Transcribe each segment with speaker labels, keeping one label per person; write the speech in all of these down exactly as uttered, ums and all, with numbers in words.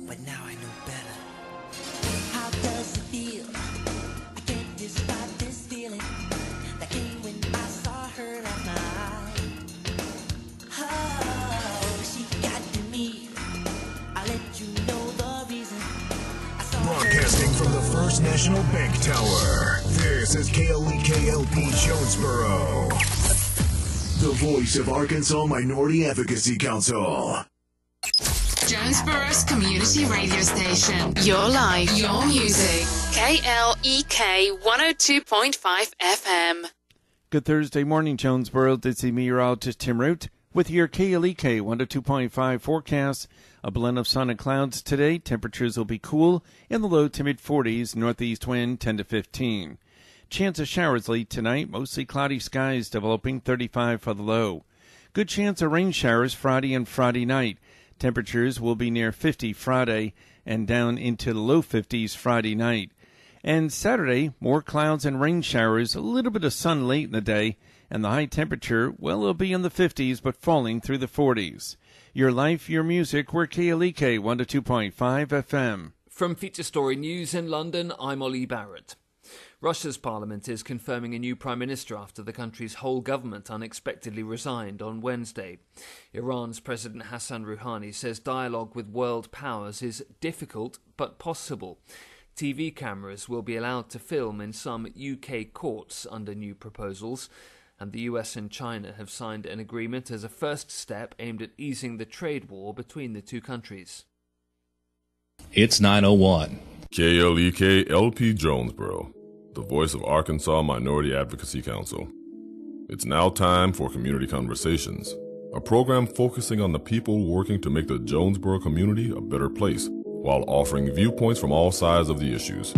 Speaker 1: but now I know better. How does it feel? I can't describe this feeling that came when I saw her last night. Oh, she got to me. I'll let you know the reason.
Speaker 2: Broadcasting from the First National Bank Tower, this is K L E K L P Jonesboro, the voice of Arkansas Minority Advocacy Council.
Speaker 3: Jonesboro's community radio station. Your life, your music. K L E K one oh two point five F M.
Speaker 4: Good Thursday morning, Jonesboro. This is meteorologist Tim Root with your K L E K one oh two point five forecast. A blend of sun and clouds today. Temperatures will be cool in the low to mid forties. Northeast wind ten to fifteen. Chance of showers late tonight. Mostly cloudy skies developing, thirty-five for the low. Good chance of rain showers Friday and Friday night. Temperatures will be near fifty Friday and down into the low fifties Friday night. And Saturday, more clouds and rain showers, a little bit of sun late in the day, and the high temperature, well, it'll be in the fifties, but falling through the forties. Your life, your music, we're K L E K one oh two point five F M.
Speaker 5: From Feature Story News in London, I'm Ollie Barrett. Russia's parliament is confirming a new prime minister after the country's whole government unexpectedly resigned on Wednesday. Iran's President Hassan Rouhani says dialogue with world powers is difficult but possible. T V cameras will be allowed to film in some U K courts under new proposals, and the U S and China have signed an agreement as a first step aimed at easing the trade war between the two countries.
Speaker 6: It's nine oh one.
Speaker 7: K L E K L P Jonesboro, the voice of Arkansas Minority Advocacy Council. It's now time for Community Conversations, a program focusing on the people working to make the Jonesboro community a better place, while offering viewpoints from all sides of the issues.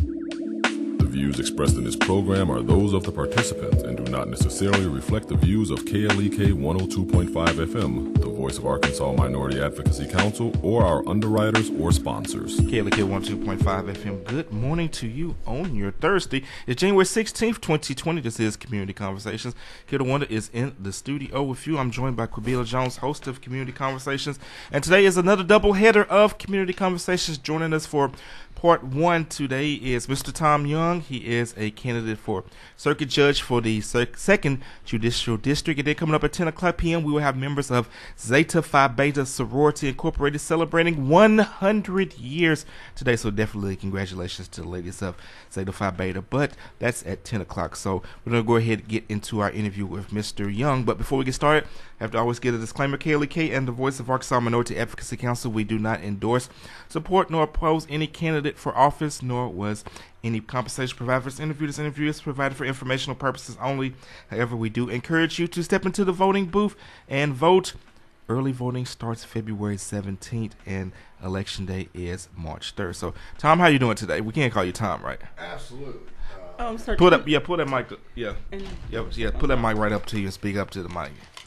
Speaker 7: The views expressed in this program are those of the participants and do not necessarily reflect the views of K L E K one oh two point five F M, the voice of Arkansas Minority Advocacy Council, or our underwriters or sponsors.
Speaker 8: K L E K one oh two point five F M, good morning to you on your Thursday. It's January sixteenth, twenty twenty. This is Community Conversations. Kiddo Wonder is in the studio with you. I'm joined by Quabila Jones, host of Community Conversations. And today is another double header of Community Conversations. Joining us for part one today is Mister Tom Young. He is a candidate for circuit judge for the second Judicial District. And then coming up at ten o'clock p.m., we will have members of Zeta Phi Beta Sorority Incorporated celebrating one hundred years today. So definitely congratulations to the ladies of Zeta Phi Beta. But that's at ten o'clock. So we're going to go ahead and get into our interview with Mister Young. But before we get started, I have to always get a disclaimer. K L E K and the voice of Arkansas Minority Advocacy Council, we do not endorse, support, nor oppose any candidate for office, nor was any compensation provided for this interview. This interview is provided for informational purposes only. However, we do encourage you to step into the voting booth and vote. Early voting starts February seventeenth, and election day is March third. So, Tom, how you doing today? We can't call you Tom, right?
Speaker 9: Absolutely. Uh,
Speaker 8: oh, I'm sorry. Pull that, yeah, pull that mic. Yeah, yeah, yeah. Pull that mic right up to you and speak up to the mic,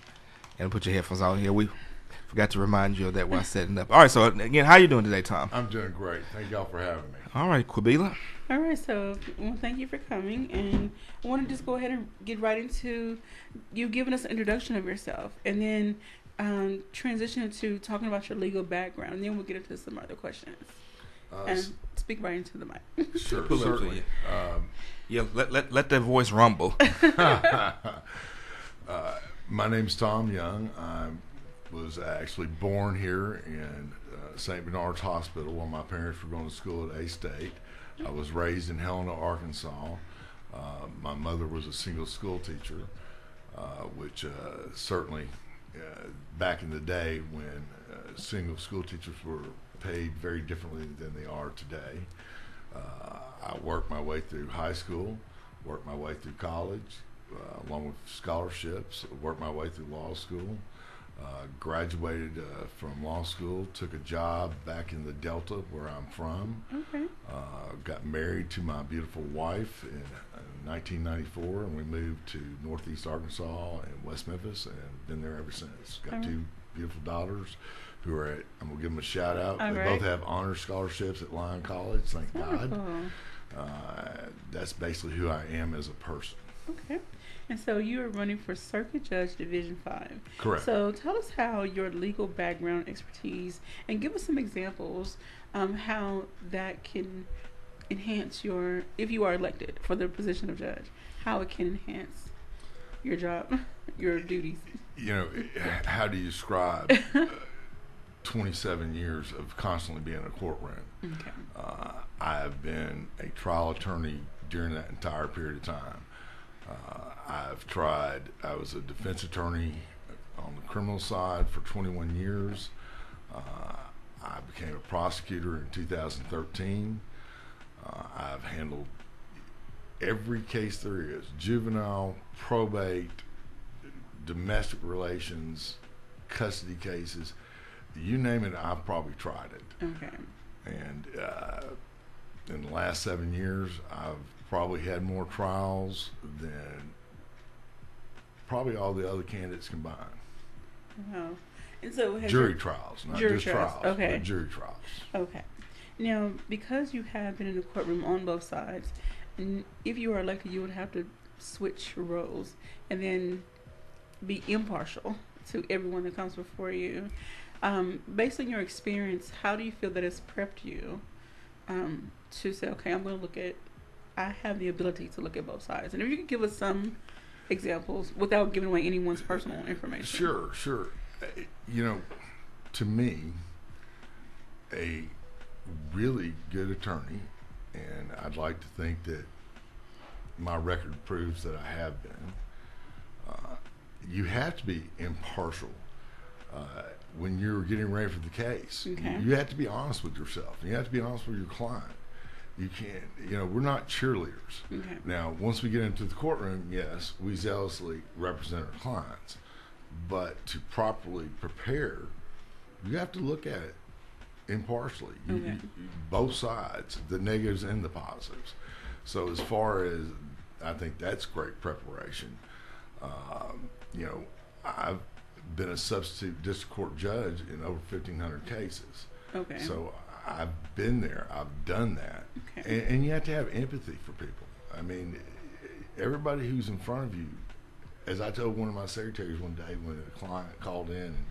Speaker 8: and put your headphones on here. We forgot to remind you of that while setting up. All right. So again, how you doing today, Tom?
Speaker 9: I'm doing great. Thank y'all for having me.
Speaker 8: All right, Quabila.
Speaker 10: All right, so well, thank you for coming, and I want to just go ahead and get right into you giving us an introduction of yourself, and then um, transition to talking about your legal background, and then we'll get into some other questions. Uh, and speak right into the mic.
Speaker 9: Sure,
Speaker 8: Pull
Speaker 9: certainly. Um,
Speaker 8: yeah, let let let that voice rumble.
Speaker 9: uh, my name's Tom Young. I was actually born here in uh, Saint Bernard's Hospital while my parents were going to school at A-State. I was raised in Helena, Arkansas. Uh, my mother was a single school teacher, uh, which uh, certainly uh, back in the day when uh, single school teachers were paid very differently than they are today. Uh, I worked my way through high school, worked my way through college, uh, along with scholarships, worked my way through law school. Uh, graduated uh, from law school, took a job back in the Delta where I'm from.
Speaker 10: Okay.
Speaker 9: Uh, got married to my beautiful wife in, in nineteen ninety-four, and we moved to Northeast Arkansas and West Memphis, and been there ever since. Got
Speaker 10: All
Speaker 9: two
Speaker 10: right.
Speaker 9: beautiful daughters who are at, I'm going to give them a shout out.
Speaker 10: All
Speaker 9: they
Speaker 10: right.
Speaker 9: both have honor scholarships at Lyon College, thank God.
Speaker 10: Wonderful.
Speaker 9: Uh, that's basically who I am as a person.
Speaker 10: Okay. And so you are running for Circuit Judge Division five.
Speaker 9: Correct.
Speaker 10: So tell us how your legal background expertise, and give us some examples um, how that can enhance your, if you are elected for the position of judge, how it can enhance your job, your duties.
Speaker 9: You know, how do you describe uh, twenty-seven years of constantly being in a courtroom?
Speaker 10: Okay.
Speaker 9: Uh, I have been a trial attorney during that entire period of time. Uh, I've tried, I was a defense attorney on the criminal side for twenty-one years. Uh, I became a prosecutor in two thousand thirteen. Uh, I've handled every case there is, juvenile, probate, domestic relations, custody cases, you name it, I've probably tried it.
Speaker 10: Okay.
Speaker 9: And uh, in the last seven years, I've probably had more trials than probably all the other candidates combined.
Speaker 10: Wow. And so has
Speaker 9: jury
Speaker 10: your,
Speaker 9: trials, not
Speaker 10: jury
Speaker 9: just
Speaker 10: trials.
Speaker 9: trials,
Speaker 10: Okay.
Speaker 9: but jury trials.
Speaker 10: Okay. Now, because you have been in the courtroom on both sides, and if you are elected, you would have to switch roles and then be impartial to everyone that comes before you. Um, based on your experience, how do you feel that it's prepped you um, to say, okay, I'm going to look at, I have the ability to look at both sides? And if you could give us some examples without giving away anyone's personal information.
Speaker 9: Sure, sure. Uh, You know, to me, a really good attorney, and I'd like to think that my record proves that I have been, uh, you have to be impartial uh, when you're getting ready for the case.
Speaker 10: Okay.
Speaker 9: You, you have to be honest with yourself. You have to be honest with your client. You can't, you know, we're not cheerleaders.
Speaker 10: Okay.
Speaker 9: Now, once we get into the courtroom, yes, we zealously represent our clients. But to properly prepare, you have to look at it impartially. You,
Speaker 10: Okay.
Speaker 9: you, both sides, the negatives and the positives. So as far as, I think that's great preparation. Um, you know, I've been a substitute district court judge in over fifteen hundred cases.
Speaker 10: Okay.
Speaker 9: So I've been there. I've done that.
Speaker 10: Okay.
Speaker 9: And, and you have to have empathy for people. I mean, everybody who's in front of you, as I told one of my secretaries one day when a client called in and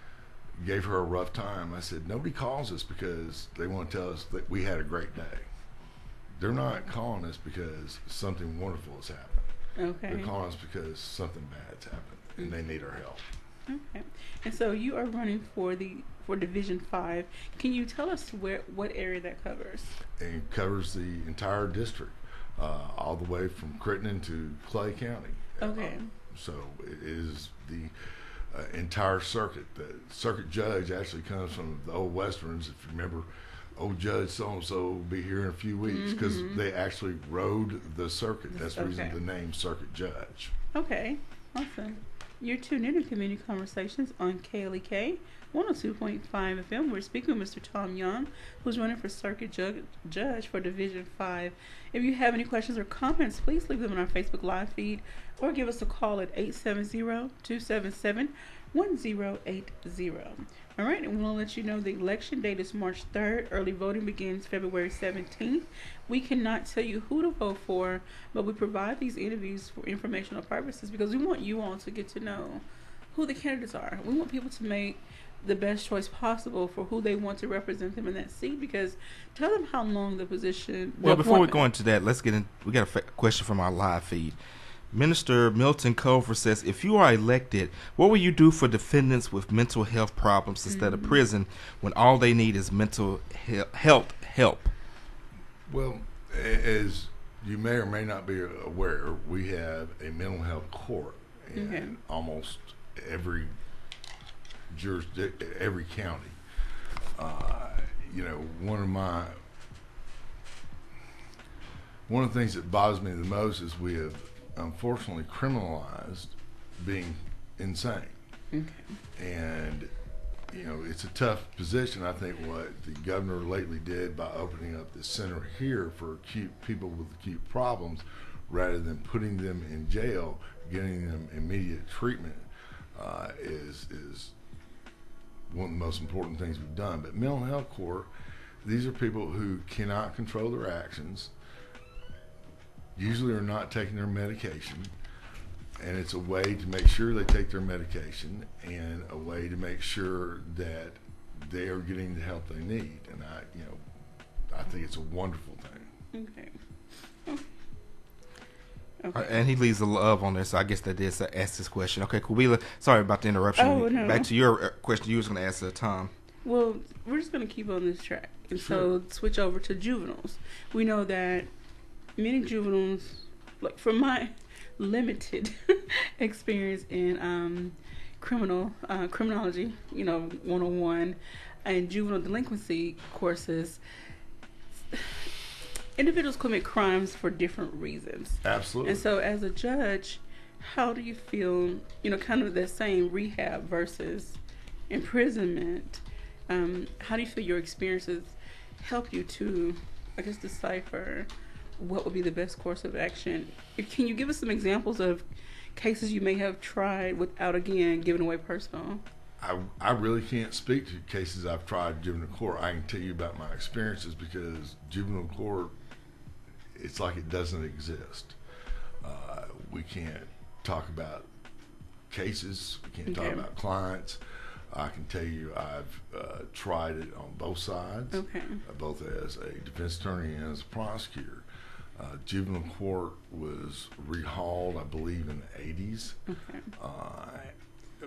Speaker 9: gave her a rough time, I said, nobody calls us because they want to tell us that we had a great day. They're not calling us because something wonderful has happened.
Speaker 10: Okay.
Speaker 9: They're calling us because something bad's happened and they need our help.
Speaker 10: Okay. And so you are running for the for Division Five. Can you tell us where what area that covers?
Speaker 9: And it covers the entire district, uh, all the way from Crittenden to Clay County.
Speaker 10: Okay.
Speaker 9: Um, so it is the uh, entire circuit. The circuit judge actually comes from the old westerns. If you remember, old judge so-and-so will be here in a few weeks because
Speaker 10: Mhm.
Speaker 9: they actually rode the circuit. That's the reason
Speaker 10: Okay.
Speaker 9: the name circuit judge.
Speaker 10: Okay. Awesome. You're tuned in to Community Conversations on K L E K one oh two point five F M. We're speaking with Mister Tom Young, who's running for Circuit Judge, Judge for Division five. If you have any questions or comments, please leave them on our Facebook Live feed or give us a call at eight seven zero, two seven seven, one zero eight zero. All right, and we'll let you know the election date is March third. Early voting begins February seventeenth. We cannot tell you who to vote for, but we provide these interviews for informational purposes because we want you all to get to know who the candidates are. We want people to make the best choice possible for who they want to represent them in that seat, because tell them how long the position.
Speaker 8: Well,
Speaker 10: the
Speaker 8: before we
Speaker 10: appointment-
Speaker 8: go into that, let's get in. We got a fa- question from our live feed. Minister Milton Culver says, if you are elected, what will you do for defendants with mental health problems instead of
Speaker 10: Mhm.
Speaker 8: prison when all they need is mental he- health help?
Speaker 9: Well, a- as you may or may not be aware, we have a mental health court in
Speaker 10: Okay.
Speaker 9: almost every jurisdiction, every county. Uh, you know, one of my one of the things that bothers me the most is we have unfortunately criminalized being insane.
Speaker 10: Okay.
Speaker 9: And you know, it's a tough position. I think what the governor lately did by opening up this center here for acute people with acute problems, rather than putting them in jail, getting them immediate treatment, uh, is is one of the most important things we've done. But mental health court, these are people who cannot control their actions. usually are not taking their medication, and it's a way to make sure they take their medication and a way to make sure that they are getting the help they need. And I, you know, I think it's a wonderful thing.
Speaker 10: Okay.
Speaker 8: Okay. And he leaves the love on there, so I guess that is uh, ask this question. Okay, Kubila, sorry about the interruption.
Speaker 10: Oh, no.
Speaker 8: Back to your question you was going to ask at the time.
Speaker 10: Well, we're just going to keep on this track. And
Speaker 8: Sure.
Speaker 10: so switch over to juveniles. We know that many juveniles, like from my limited experience in um, criminal uh, criminology, you know, one oh one, and juvenile delinquency courses, individuals commit crimes for different reasons.
Speaker 9: Absolutely.
Speaker 10: And so as a judge, how do you feel, you know, kind of that same rehab versus imprisonment? Um, how do you feel your experiences help you to, I guess, decipher what would be the best course of action? Can you give us some examples of cases you may have tried without, again, giving away personal?
Speaker 9: I, I really can't speak to cases I've tried in juvenile court. I can tell you about my experiences because juvenile court, it's like it doesn't exist. Uh, we can't talk about cases. We can't
Speaker 10: Okay.
Speaker 9: talk about clients. I can tell you I've uh, tried it on both sides,
Speaker 10: Okay.
Speaker 9: uh, both as a defense attorney and as a prosecutor. Uh, juvenile court was rehauled, I believe, in the eighties.
Speaker 10: Okay.
Speaker 9: Uh,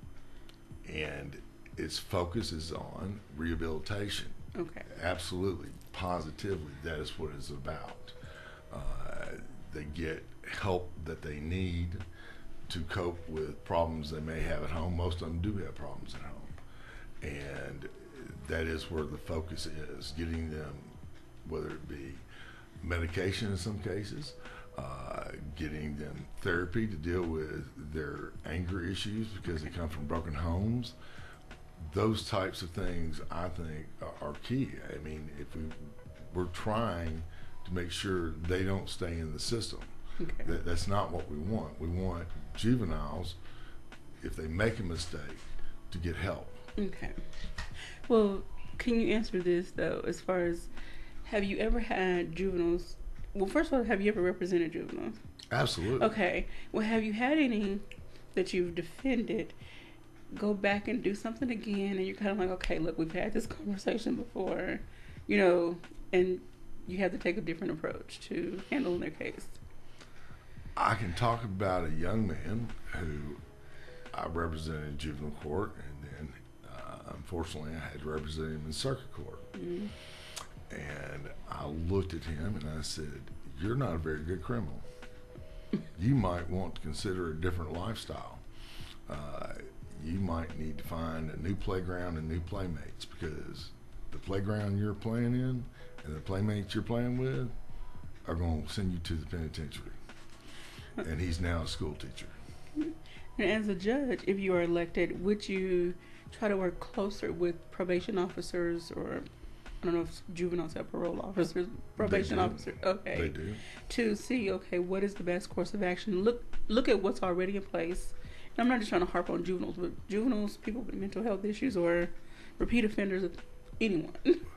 Speaker 9: and its focus is on rehabilitation.
Speaker 10: Okay.
Speaker 9: Absolutely, positively, that is what it's about. Uh, they get help that they need to cope with problems they may have at home. Most of them do have problems at home. And that is where the focus is, getting them, whether it be medication in some cases, uh, getting them therapy to deal with their anger issues because they come from broken homes. Those types of things, I think, are, are key. I mean, if we, we're trying to make sure they don't stay in the system.
Speaker 10: Okay.
Speaker 9: That, that's not what we want. We want juveniles, if they make a mistake, to get help.
Speaker 10: Okay. Well, can you answer this, though, as far as, have you ever had juveniles, well, first of all, have you ever represented juveniles?
Speaker 9: Absolutely.
Speaker 10: Okay. Well, have you had any that you've defended go back and do something again, and you're kind of like, okay, look, we've had this conversation before, you know, and you have to take a different approach to handling their case?
Speaker 9: I can talk about a young man who I represented in juvenile court, and then uh, unfortunately I had to represent him in circuit court.
Speaker 10: Mm-hmm.
Speaker 9: And I looked at him and I said, "You're not a very good criminal. You might want to consider a different lifestyle. Uh, you might need to find a new playground and new playmates, because the playground you're playing in and the playmates you're playing with are going to send you to the penitentiary." And he's now a school teacher.
Speaker 10: And as a judge, if you are elected, would you try to work closer with probation officers, or I don't know if juveniles have parole officers, probation
Speaker 9: They do.
Speaker 10: officers, okay,
Speaker 9: They do.
Speaker 10: to see, okay, what is the best course of action? Look, look at what's already in place. And I'm not just trying to harp on juveniles, but juveniles, people with mental health issues, or repeat offenders, anyone.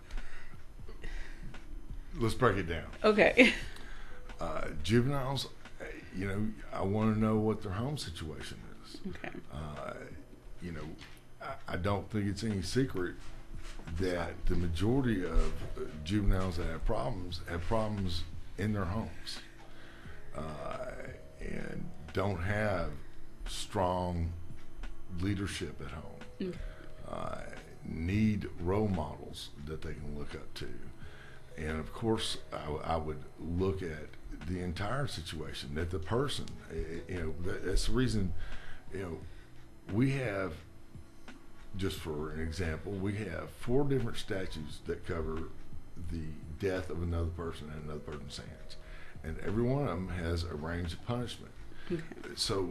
Speaker 9: Let's break it down.
Speaker 10: Okay.
Speaker 9: Uh, juveniles, you know, I want to know what their home situation is.
Speaker 10: Okay.
Speaker 9: Uh, you know, I, I don't think it's any secret that the majority of uh, juveniles that have problems have problems in their homes, uh, and don't have strong leadership at home.
Speaker 10: Okay.
Speaker 9: Uh, need role models that they can look up to. And of course, I, I would look at the entire situation, that the person, you know, that, that's the reason, you know, we have, just for an example, we have four different statutes that cover the death of another person in another person's hands. And every one of them has a range of punishment.
Speaker 10: Okay.
Speaker 9: So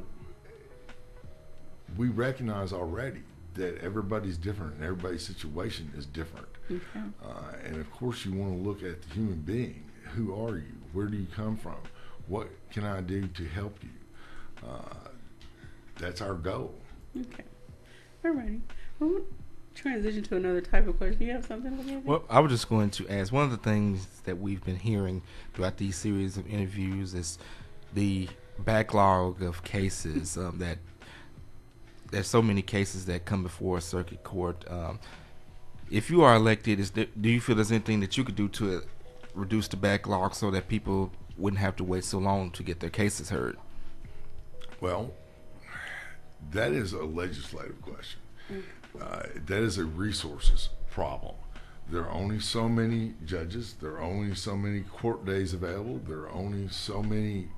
Speaker 9: we recognize already that everybody's different and everybody's situation is different.
Speaker 10: Okay.
Speaker 9: Uh, and of course you want to look at the human being. Who are you? Where do you come from? What can I do to help you? Uh, that's our goal.
Speaker 10: Okay. Alrighty. Well, transition to another type of question. You have something? With
Speaker 8: Well, I was just going to ask, one of the things that we've been hearing throughout these series of interviews is the backlog of cases um, that there's so many cases that come before a circuit court. Um, if you are elected, is there, do you feel there's anything that you could do to reduce the backlog so that people wouldn't have to wait so long to get their cases heard?
Speaker 9: Well, that is a legislative question. Uh, that is a resources problem. There are only so many judges. There are only so many court days available. There are only so many.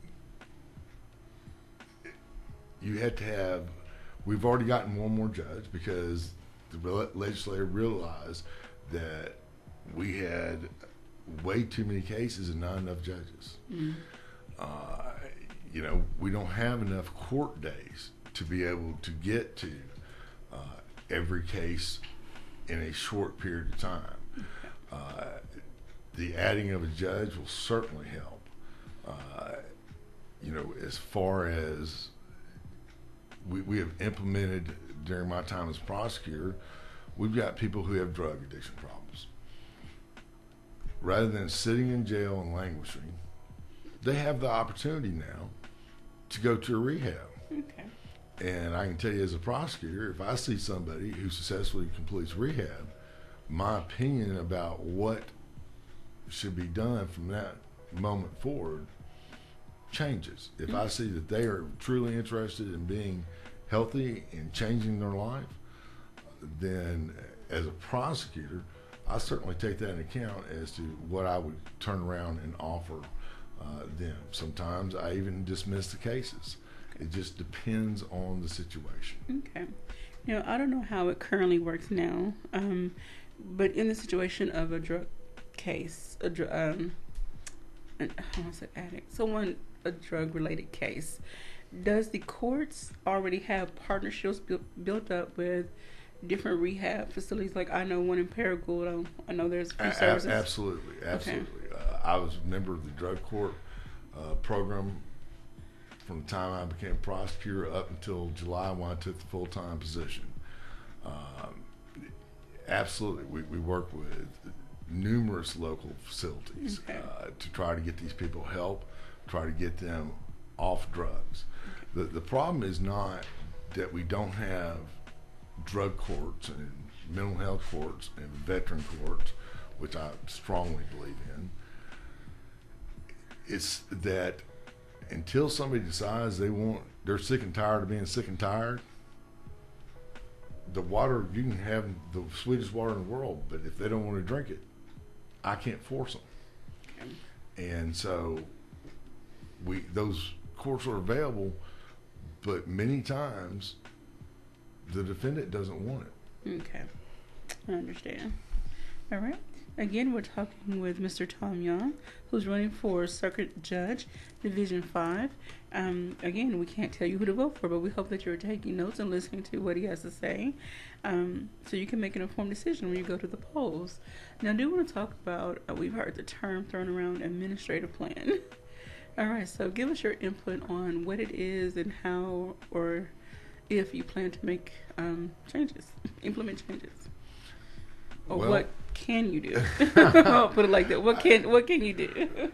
Speaker 9: You had to have. We've already gotten one more judge because the legislature realized that we had way too many cases and not enough judges. Mm-hmm. Uh, you know, we don't have enough court days to be able to get to uh, every case in a short period of time. Uh, the adding of a judge will certainly help. Uh, you know, as far as we, we have implemented during my time as prosecutor, we've got people who have drug addiction problems. Rather than sitting in jail and languishing, they have the opportunity now to go to a rehab.
Speaker 10: Okay.
Speaker 9: And I can tell you as a prosecutor, if I see somebody who successfully completes rehab, my opinion about what should be done from that moment forward changes. If I see that they are truly interested in being healthy and changing their life, then as a prosecutor, I certainly take that into account as to what I would turn around and offer uh, them. Sometimes I even dismiss the cases. It just depends on the situation.
Speaker 10: Okay. You know, I don't know how it currently works now, um, but in the situation of a drug case, a dr- um, an, I want to say addict, someone, a drug-related case, does the courts already have partnerships bu- built up with different rehab facilities? Like I know one in Paragould. I know there's a few
Speaker 9: a-
Speaker 10: services.
Speaker 9: Absolutely, absolutely. Okay. Uh, I was a member of the drug court uh, program from the time I became prosecutor up until July when I took the full-time position. Um, absolutely, we, we work with numerous local facilities okay. uh, to try to get these people help, try to get them off drugs. Okay. The, the problem is not that we don't have drug courts and mental health courts and veteran courts, which I strongly believe in. It's that until somebody decides they want, they're sick and tired of being sick and tired, the water, you can have the sweetest water in the world, but if they don't want to drink it, I can't force them. Okay. And so we those courts are available, but many times the defendant doesn't want it.
Speaker 10: Okay. I understand. All right. Again, we're talking with Mister Tom Young, who's running for Circuit Judge, Division five. Um, again, we can't tell you who to vote for, but we hope that you're taking notes and listening to what he has to say, um, so you can make an informed decision when you go to the polls. Now, I do want to talk about, uh, we've heard the term thrown around, administrative plan. All right, so give us your input on what it is and how or if you plan to make um, changes, implement changes. Or well, what can you do? I'll put it like that. What can what can you do?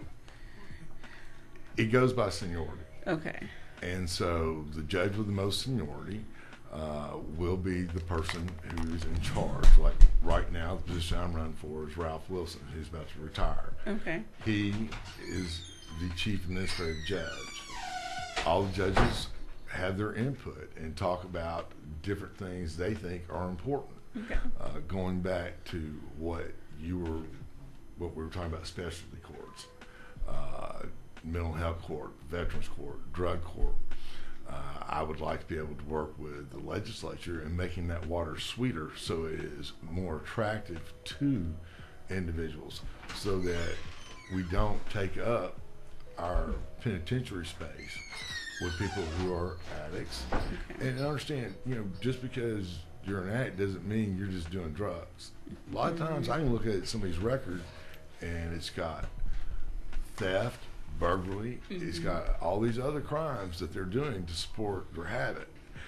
Speaker 9: It goes by seniority.
Speaker 10: Okay.
Speaker 9: And so the judge with the most seniority uh, will be the person who's in charge. Like right now, the position I'm running for is Ralph Wilson, who's about to retire.
Speaker 10: Okay.
Speaker 9: He is the chief administrative judge. All the judges have their input and talk about different things they think are important.
Speaker 10: Okay.
Speaker 9: Uh, going back to what you were, what we were talking about, specialty courts, uh, mental health court, veterans court, drug court. Uh, I would like to be able to work with the legislature in making that water sweeter so it is more attractive to individuals, so that we don't take up our penitentiary space with people who are addicts. Okay. And understand, you know, just because you're an addict doesn't mean you're just doing drugs. A lot of times I can look at somebody's record and it's got theft, burglary, mm-hmm. it's got all these other crimes that they're doing to support their habit.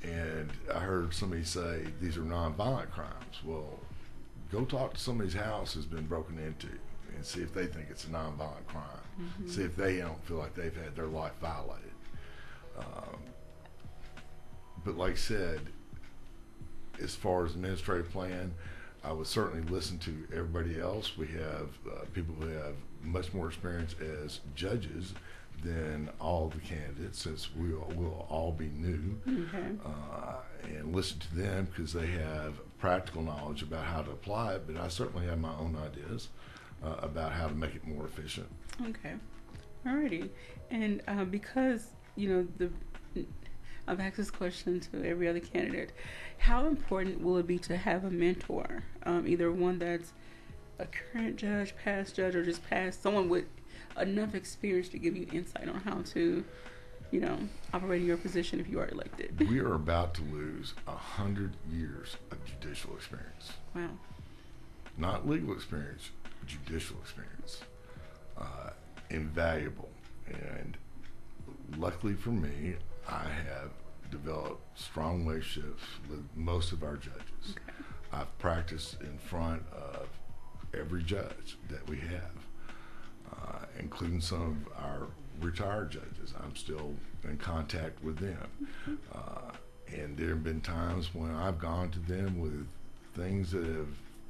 Speaker 9: and I heard somebody say these are nonviolent crimes. Well, go talk to somebody's house who's been broken into and see if they think it's a nonviolent crime. Mm-hmm. See if they don't feel like they've had their life violated. Um, but like I said, as far as administrative plan, I would certainly listen to everybody else. We have uh, people who have much more experience as judges than all the candidates, since we will we'll all be new. Okay. Uh, and listen to them because they have practical knowledge about how to apply it, but I certainly have my own ideas uh, about how to make it more efficient.
Speaker 10: Okay. Alrighty. And uh, because, you know, the I've asked this question to every other candidate, how important will it be to have a mentor, um, either one that's a current judge, past judge, or just past, someone with enough experience to give you insight on how to, you know, operate in your position if you are elected?
Speaker 9: We are about to lose a hundred years of judicial experience.
Speaker 10: Wow.
Speaker 9: Not legal experience, judicial experience. Uh, invaluable. And luckily for me, I have developed strong relationships with most of our judges. Okay. I've practiced in front of every judge that we have, uh, including some of our retired judges. I'm still in contact with them. Uh, and there have been times when I've gone to them with things that have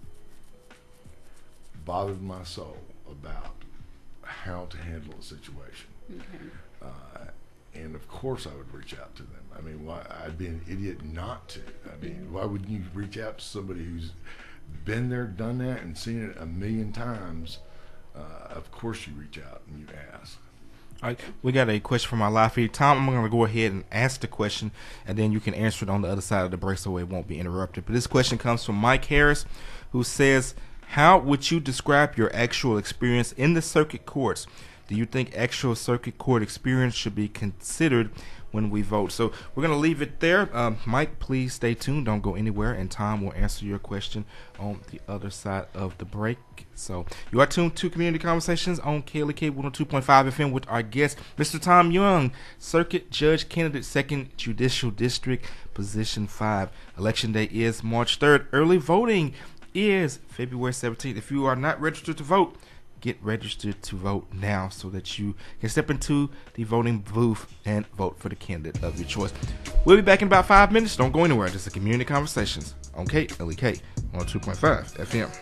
Speaker 9: bothered my soul about how to handle a situation. Okay. Uh, and of course I would reach out to them. I mean, why, I'd be an idiot not to. I mean, why wouldn't you reach out to somebody who's been there, done that, and seen it a million times? Uh, of course you reach out and you ask.
Speaker 8: All right, we got a question from our live feed. Tom, I'm going to go ahead and ask the question, and then you can answer it on the other side of the break so it won't be interrupted. But this question comes from Mike Harris, who says, how would you describe your actual experience in the circuit courts? Do you think actual circuit court experience should be considered when we vote? So we're going to leave it there. Um, Mike, please stay tuned. Don't go anywhere, and Tom will answer your question on the other side of the break. So you are tuned to Community Conversations on K L E K one oh two point five F M with our guest, Mister Tom Young, Circuit Judge Candidate, second Judicial District, Position five. Election day is March third. Early voting is February seventeenth. If you are not registered to vote, get registered to vote now so that you can step into the voting booth and vote for the candidate of your choice. We'll be back in about five minutes. Don't go anywhere. This is Community Conversations on K L E K one oh two point five F M.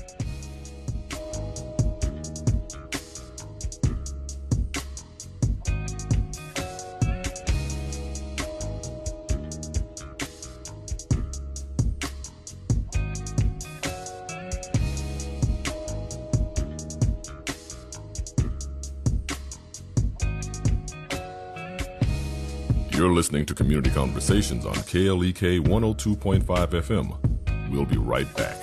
Speaker 7: You're listening to Community Conversations on K L E K one oh two point five F M. We'll be right back.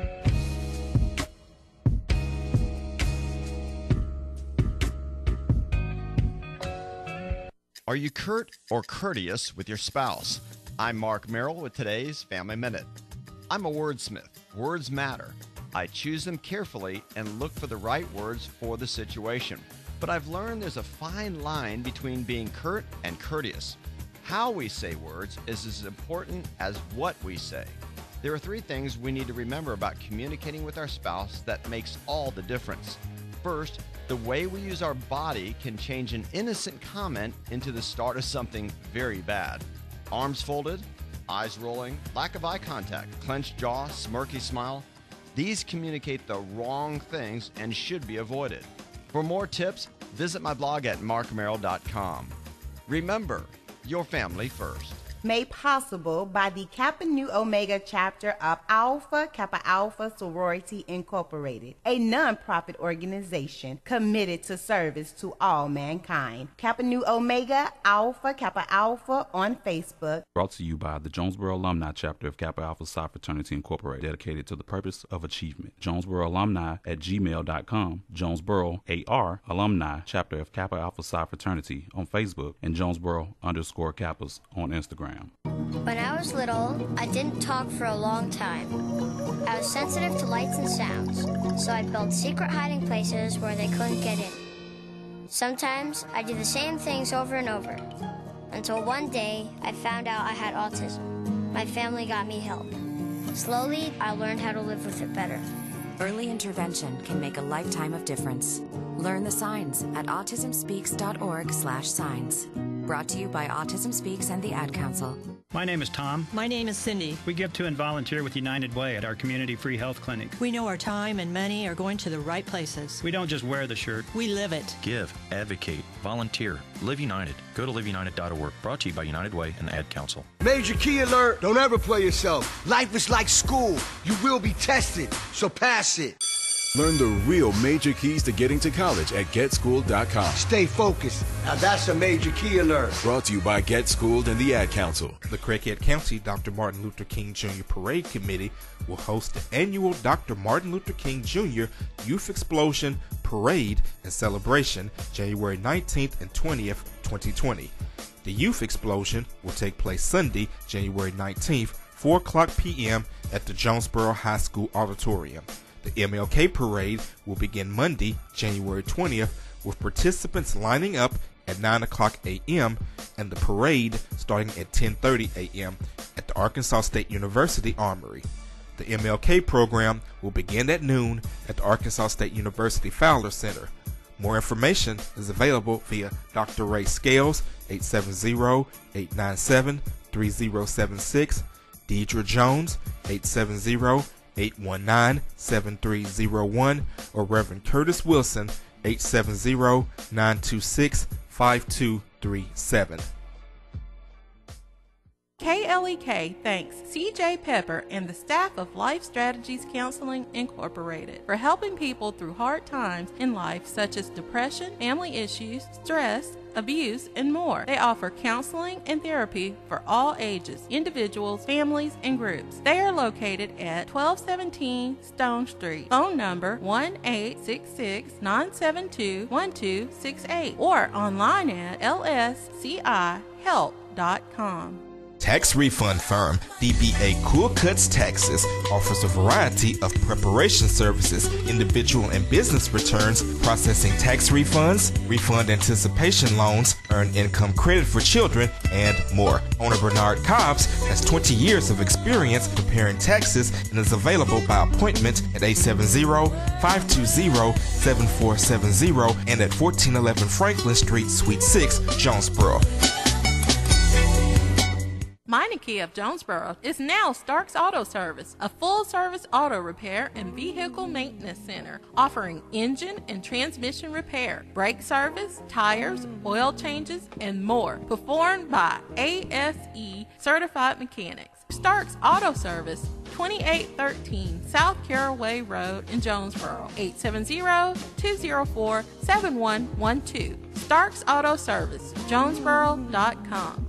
Speaker 11: Are you curt or courteous with your spouse? I'm Mark Merrill with today's Family Minute. I'm a wordsmith. Words matter. I choose them carefully and look for the right words for the situation. But I've learned there's a fine line between being curt and courteous. How we say words is as important as what we say. There are three things we need to remember about communicating with our spouse that makes all the difference. First, the way we use our body can change an innocent comment into the start of something very bad. Arms folded, eyes rolling, lack of eye contact, clenched jaw, smirky smile. These communicate the wrong things and should be avoided. For more tips, visit my blog at mark merrill dot com. Remember, your family first.
Speaker 12: Made possible by the Kappa Nu Omega chapter of Alpha Kappa Alpha Sorority Incorporated, a non-profit organization committed to service to all mankind. Kappa Nu Omega Alpha Kappa Alpha on Facebook.
Speaker 13: Brought to you by the Jonesboro Alumni chapter of Kappa Alpha Psi Fraternity Incorporated, dedicated to the purpose of achievement. Jonesboro Alumni at gmail dot com, Jonesboro A R Alumni chapter of Kappa Alpha Psi Fraternity on Facebook, and Jonesboro underscore Kappas on Instagram.
Speaker 14: When I was little, I didn't talk for a long time. I was sensitive to lights and sounds, so I built secret hiding places where they couldn't get in. Sometimes I do the same things over and over. until one day I found out I had autism. My family got me help. Slowly, I learned how to live with it better.
Speaker 15: Early intervention can make a lifetime of difference. Learn the signs at autism speaks dot org slash signs. Brought to you by Autism Speaks and the Ad Council.
Speaker 16: My name is Tom.
Speaker 17: My name is Cindy.
Speaker 16: We give to and volunteer with United Way at our community free health clinic.
Speaker 17: We know our time and money are going to the right places.
Speaker 16: We don't just wear the shirt.
Speaker 17: We live it.
Speaker 18: Give, advocate, volunteer, Live United. Go to live united dot org. Brought to you by United Way and the Ad Council.
Speaker 19: Major key alert. Don't ever play yourself. Life is like school. You will be tested, so pass it.
Speaker 2: Learn the real major keys to getting to college at get schooled dot com.
Speaker 19: Stay focused. Now that's a major key alert.
Speaker 2: Brought to you by Get Schooled and the Ad Council.
Speaker 8: The Craighead County Doctor Martin Luther King Junior Parade Committee will host the annual Doctor Martin Luther King Junior Youth Explosion Parade and Celebration January nineteenth and twentieth, twenty twenty. The Youth Explosion will take place Sunday, January nineteenth, four o'clock p.m. at the Jonesboro High School Auditorium. The M L K Parade will begin Monday, January twentieth, with participants lining up at nine o'clock a.m. and the parade starting at ten thirty a.m. at the Arkansas State University Armory. The M L K program will begin at noon at the Arkansas State University Fowler Center. More information is available via Doctor Ray Scales, eight seven zero, eight nine seven, three zero seven six, Deidre Jones, eight seven zero, eight one nine, seven three zero one, or Reverend Curtis Wilson, eight seven zero, nine two six, five two three seven.
Speaker 10: K L E K thanks C J Pepper and the staff of Life Strategies Counseling Incorporated for helping people through hard times in life such as depression, family issues, stress, abuse, and more. They offer counseling and therapy for all ages, individuals, families, and groups. They are located at twelve seventeen Stone Street. Phone number one eight six six, nine seven two, one two six eight or online at l s c i help dot com.
Speaker 8: Tax refund firm D B A Cool Cuts Taxes offers a variety of preparation services, individual and business returns, processing tax refunds, refund anticipation loans, earned income credit for children, and more. Owner Bernard Cobbs has twenty years of experience preparing taxes and is available by appointment at eight seven zero, five two zero, seven four seven zero and at fourteen eleven Franklin Street, Suite six, Jonesboro.
Speaker 10: Meineke of Jonesboro is now Starks Auto Service, a full-service auto repair and vehicle maintenance center, offering engine and transmission repair, brake service, tires, oil changes, and more, performed by A S E certified mechanics. Starks Auto Service, twenty-eight thirteen South Caraway Road in Jonesboro, eight seven zero, two zero four, seven one one two. Starks Auto Service, jonesboro dot com.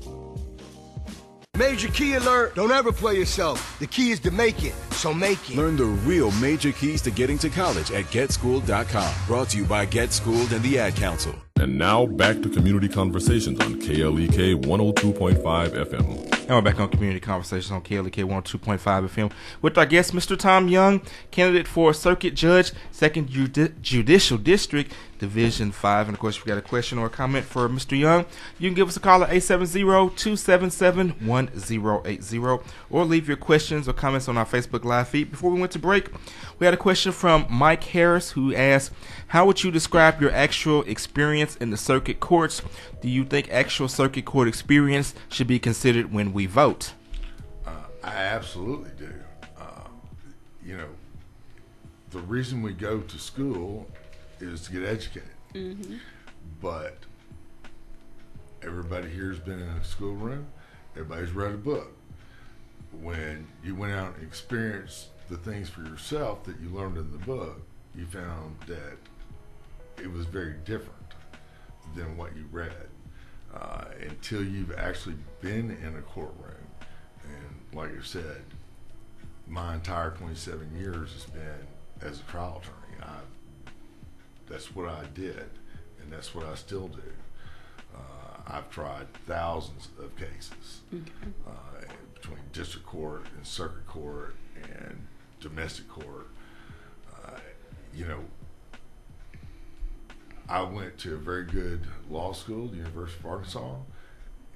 Speaker 19: Major key alert. Don't ever play yourself. The key is to make it, so make it.
Speaker 2: Learn the real major keys to getting to college at get schooled dot com. Brought to you by Get Schooled and the Ad Council.
Speaker 7: And now back to Community Conversations on K L E K one oh two point five F M.
Speaker 8: And we're back on Community Conversations on K L E K one oh two point five F M with our guest, Mister Tom Young, candidate for Circuit Judge, second Judi- Judicial District, Division five. And, of course, if you got a question or a comment for Mister Young, you can give us a call at eight seven zero, two seven seven, one zero eight zero or leave your questions or comments on our Facebook Live feed. Before we went to break, we had a question from Mike Harris, who asked, how would you describe your actual experience in the circuit courts? Do you think actual circuit court experience should be considered when we vote?
Speaker 9: Uh, I absolutely do. Uh, you know, the reason we go to school is to get educated.
Speaker 10: Mm-hmm.
Speaker 9: But everybody here has been in a schoolroom. Everybody's read a book. When you went out and experienced the things for yourself that you learned in the book, you found that it was very different than what you read uh, until you've actually been in a courtroom. And like I said, my entire twenty-seven years has been as a trial attorney. I, that's what I did, and that's what I still do. Uh, I've tried thousands of cases okay. uh, between district court and circuit court and domestic court. Uh, you know, I went to a very good law school, the University of Arkansas,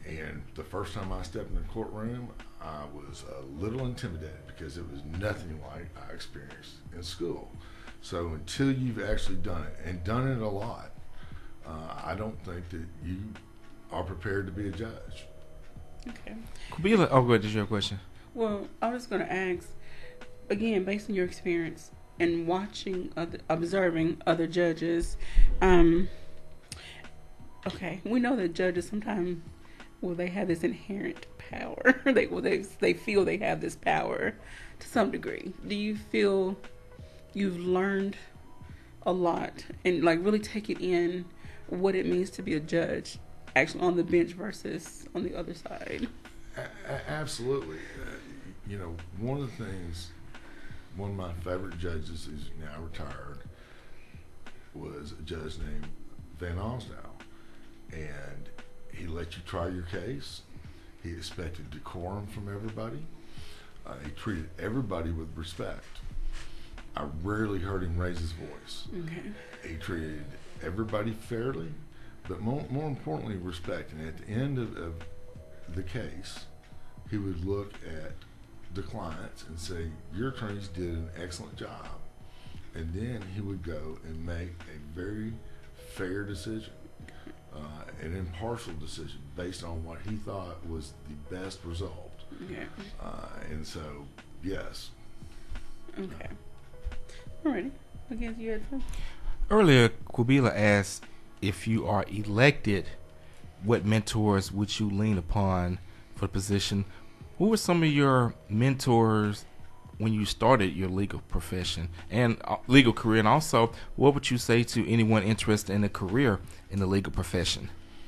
Speaker 9: And the first time I stepped in the courtroom, I was a little intimidated because it was nothing like I experienced in school. So until you've actually done it, and done it a lot, uh, I don't think that you are prepared to be a judge.
Speaker 10: Okay.
Speaker 8: Kabila, oh, go ahead. Is your question?
Speaker 10: Well, I was going to ask, again, based on your experience and watching, other, observing other judges, um, okay, we know that judges sometimes, well, they have this inherent power. they, well, they, they feel they have this power to some degree. Do you feel you've learned a lot and like really taken in what it means to be a judge actually on the bench versus on the other side?
Speaker 9: A- a- absolutely. Uh, you know, one of the things, one of my favorite judges who's now retired was a judge named Van Osdale. And he let you try your case. He expected decorum from everybody. Uh, he treated everybody with respect. I rarely heard him raise his voice.
Speaker 10: Okay.
Speaker 9: He treated everybody fairly, but more, more importantly, respect. And at the end of, of the case, he would look at the clients and say, your attorneys did an excellent job. And then he would go and make a very fair decision, uh, an impartial decision based on what he thought was the best result.
Speaker 10: Okay.
Speaker 9: Uh, and so, yes.
Speaker 10: Okay. Alrighty. I guess you had some.
Speaker 8: Earlier, Kwabila asked if you are elected, what mentors would you lean upon for the position? Who were some of your mentors when you started your legal profession and uh, legal career? And also, what would you say to anyone interested in a career in the legal profession?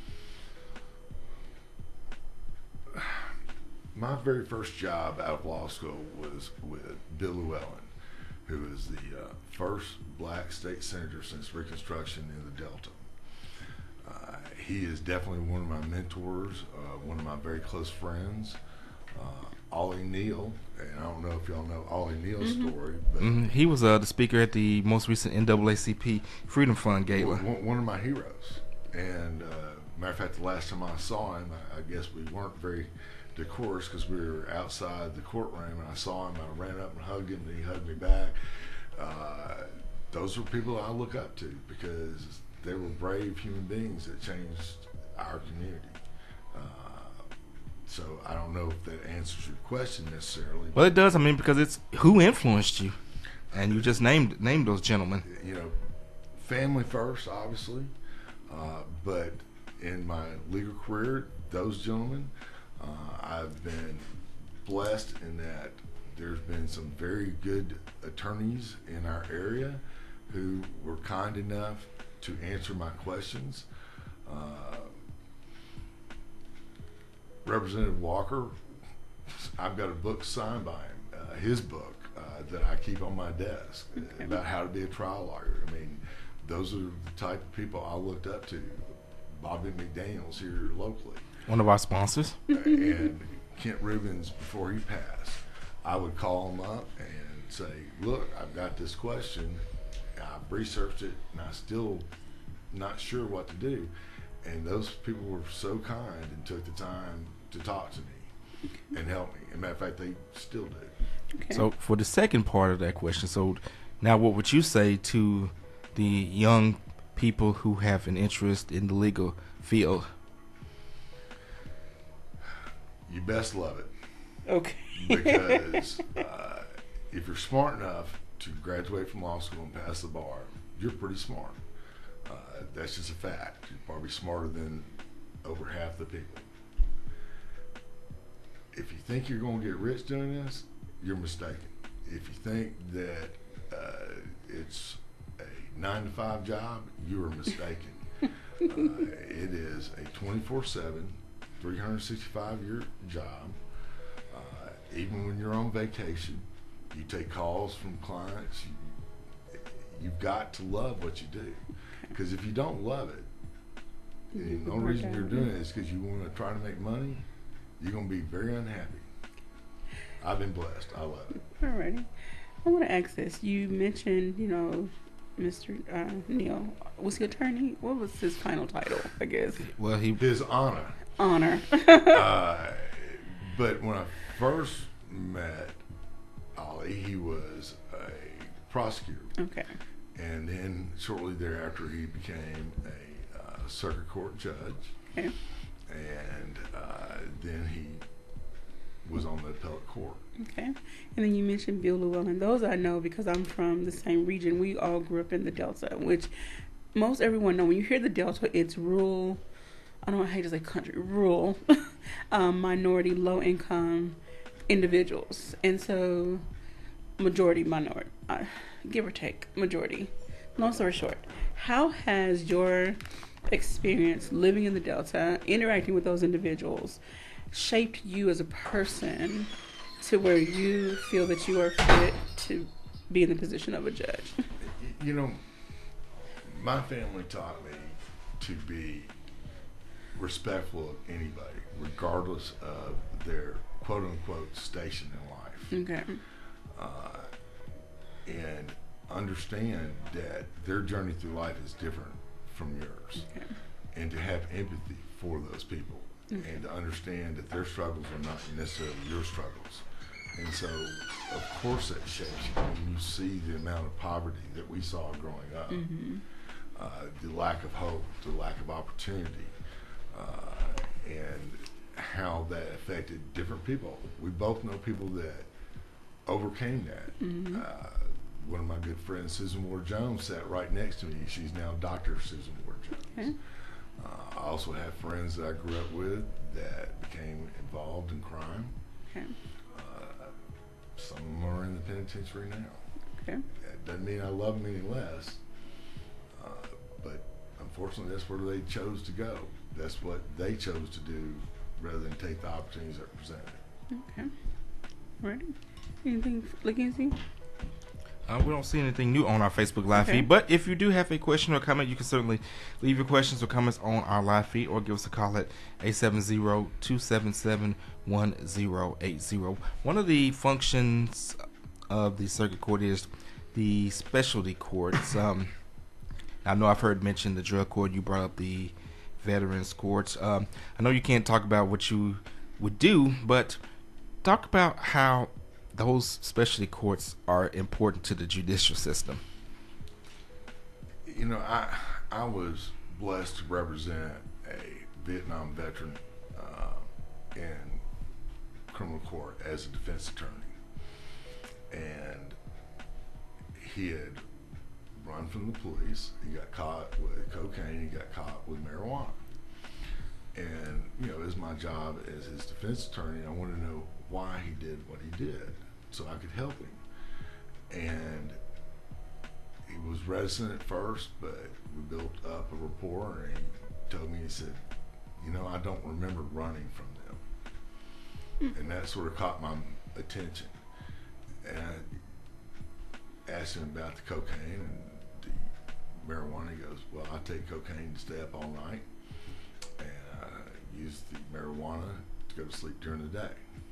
Speaker 9: My very first job out of law school was with Bill Llewellyn, who is the uh, first black state senator since Reconstruction in the Delta. Uh, he is definitely one of my mentors, uh, one of my very close friends. Uh, Ollie Neal, and I don't know if y'all know Ollie Neal's
Speaker 8: Mm-hmm.
Speaker 9: story, but
Speaker 8: Mm-hmm. He was uh, the speaker at the most recent N double A C P Freedom Fund Gala.
Speaker 9: One, one of my heroes. And uh, matter of fact, the last time I saw him, I, I guess we weren't very decorous because we were outside the courtroom, and I saw him. I ran up and hugged him, and he hugged me back. Uh, those are people I look up to because they were brave human beings that changed our community. Uh, so I don't know if that answers your question necessarily.
Speaker 8: Well, it does. I mean, because it's who influenced you, and you just named named those gentlemen.
Speaker 9: You know, family first, obviously, uh, but in my legal career, those gentlemen, uh, I've been blessed in that there's been some very good attorneys in our area who were kind enough to answer my questions. Uh, Representative Walker, I've got a book signed by him, uh, his book uh, that I keep on my desk
Speaker 10: Okay.
Speaker 9: about how to be a trial lawyer. I mean, those are the type of people I looked up to. Bobby McDaniels here locally.
Speaker 8: One of our sponsors.
Speaker 9: And Kent Rubins, before he passed, I would call him up and say, look, I've got this question. I've researched it, and I'm still not sure what to do. And those people were so kind and took the time to talk to me and help me. As a matter of fact, they still do.
Speaker 10: Okay.
Speaker 8: So for the second part of that question, so now what would you say to the young people who have an interest in the legal field?
Speaker 9: You best love it.
Speaker 10: Okay.
Speaker 9: Because uh, if you're smart enough to graduate from law school and pass the bar, you're pretty smart. Uh, that's just a fact. You're probably smarter than over half the people. If you think you're going to get rich doing this, you're mistaken. If you think that uh, it's a nine to five job, you are mistaken. uh, it is a twenty-four seven, three hundred sixty-five year job. Uh, even when you're on vacation, you take calls from clients. You, you've got to love what you do. Because if you don't love it, and the only reason you're doing it is because you want to try to make money, you're going to be very unhappy. I've been blessed. I love it.
Speaker 10: Alrighty. I want to ask this. You mentioned, you know, Mister Uh, Neal? Was he attorney? What was his final title, I guess?
Speaker 8: Well, he
Speaker 9: his honor.
Speaker 10: Honor.
Speaker 9: uh, but when I first met Ollie, he was a prosecutor.
Speaker 10: Okay.
Speaker 9: And then shortly thereafter, he became a uh, circuit court judge.
Speaker 10: Okay.
Speaker 9: And uh, then he was on the appellate court.
Speaker 10: Okay. And then you mentioned Bill Llewellyn. Those I know because I'm from the same region. We all grew up in the Delta, which most everyone know. When you hear the Delta, it's rural. I don't know how to say country. Rural, um, minority, low income individuals, and so majority minority, uh, give or take majority. Long story short, how has your experience living in the Delta, interacting with those individuals, shaped you as a person to where you feel that you are fit to be in the position of a judge?
Speaker 9: You know, my family taught me to be respectful of anybody, regardless of their quote-unquote station in life.
Speaker 10: Okay.
Speaker 9: Uh, and understand that their journey through life is different from yours.
Speaker 10: Okay.
Speaker 9: And to have empathy for those people.
Speaker 10: Okay.
Speaker 9: And to understand that their struggles are not necessarily your struggles. And so, of course, that shapes you when you see the amount of poverty that we saw growing up,
Speaker 10: Mm-hmm.
Speaker 9: uh, the lack of hope, the lack of opportunity, uh, and how that affected different people. We both know people that overcame that.
Speaker 10: Mm-hmm.
Speaker 9: Uh, one of my good friends, Susan Ward Jones, sat right next to me. She's now Doctor Susan Ward Jones.
Speaker 10: Okay.
Speaker 9: Uh, I also have friends that I grew up with that became involved in crime.
Speaker 10: Okay.
Speaker 9: Uh, some of them are in the penitentiary now.
Speaker 10: Okay.
Speaker 9: That doesn't mean I love them any less, uh, but unfortunately that's where they chose to go. That's what they chose to do rather than take the opportunities that were presented.
Speaker 10: Okay. Ready? Anything, Lakenzie?
Speaker 8: Uh, we don't see anything new on our Facebook live
Speaker 10: Okay.
Speaker 8: feed, but if you do have a question or comment, you can certainly leave your questions or comments on our live feed or give us a call at eight seven zero, two seven seven, one zero eight zero. One of the functions of the circuit court is the specialty courts. Um, I know I've heard mention the drug court. You brought up the veterans courts. Um, I know you can't talk about what you would do, but talk about how those specialty courts are important to the judicial system.
Speaker 9: You know, I I was blessed to represent a Vietnam veteran uh, in criminal court as a defense attorney, and he had run from the police. He got caught with cocaine. He got caught with marijuana. And you know, as my job as his defense attorney, I wanted to know why he did what he did, so I could help him. And he was reticent at first, but we built up a rapport, and he told me, he said, you know, I don't remember running from them. And that sort of caught my attention. And I asked him about the cocaine and the marijuana. He goes, well, I take cocaine to stay up all night, and I use the marijuana to go to sleep during the day.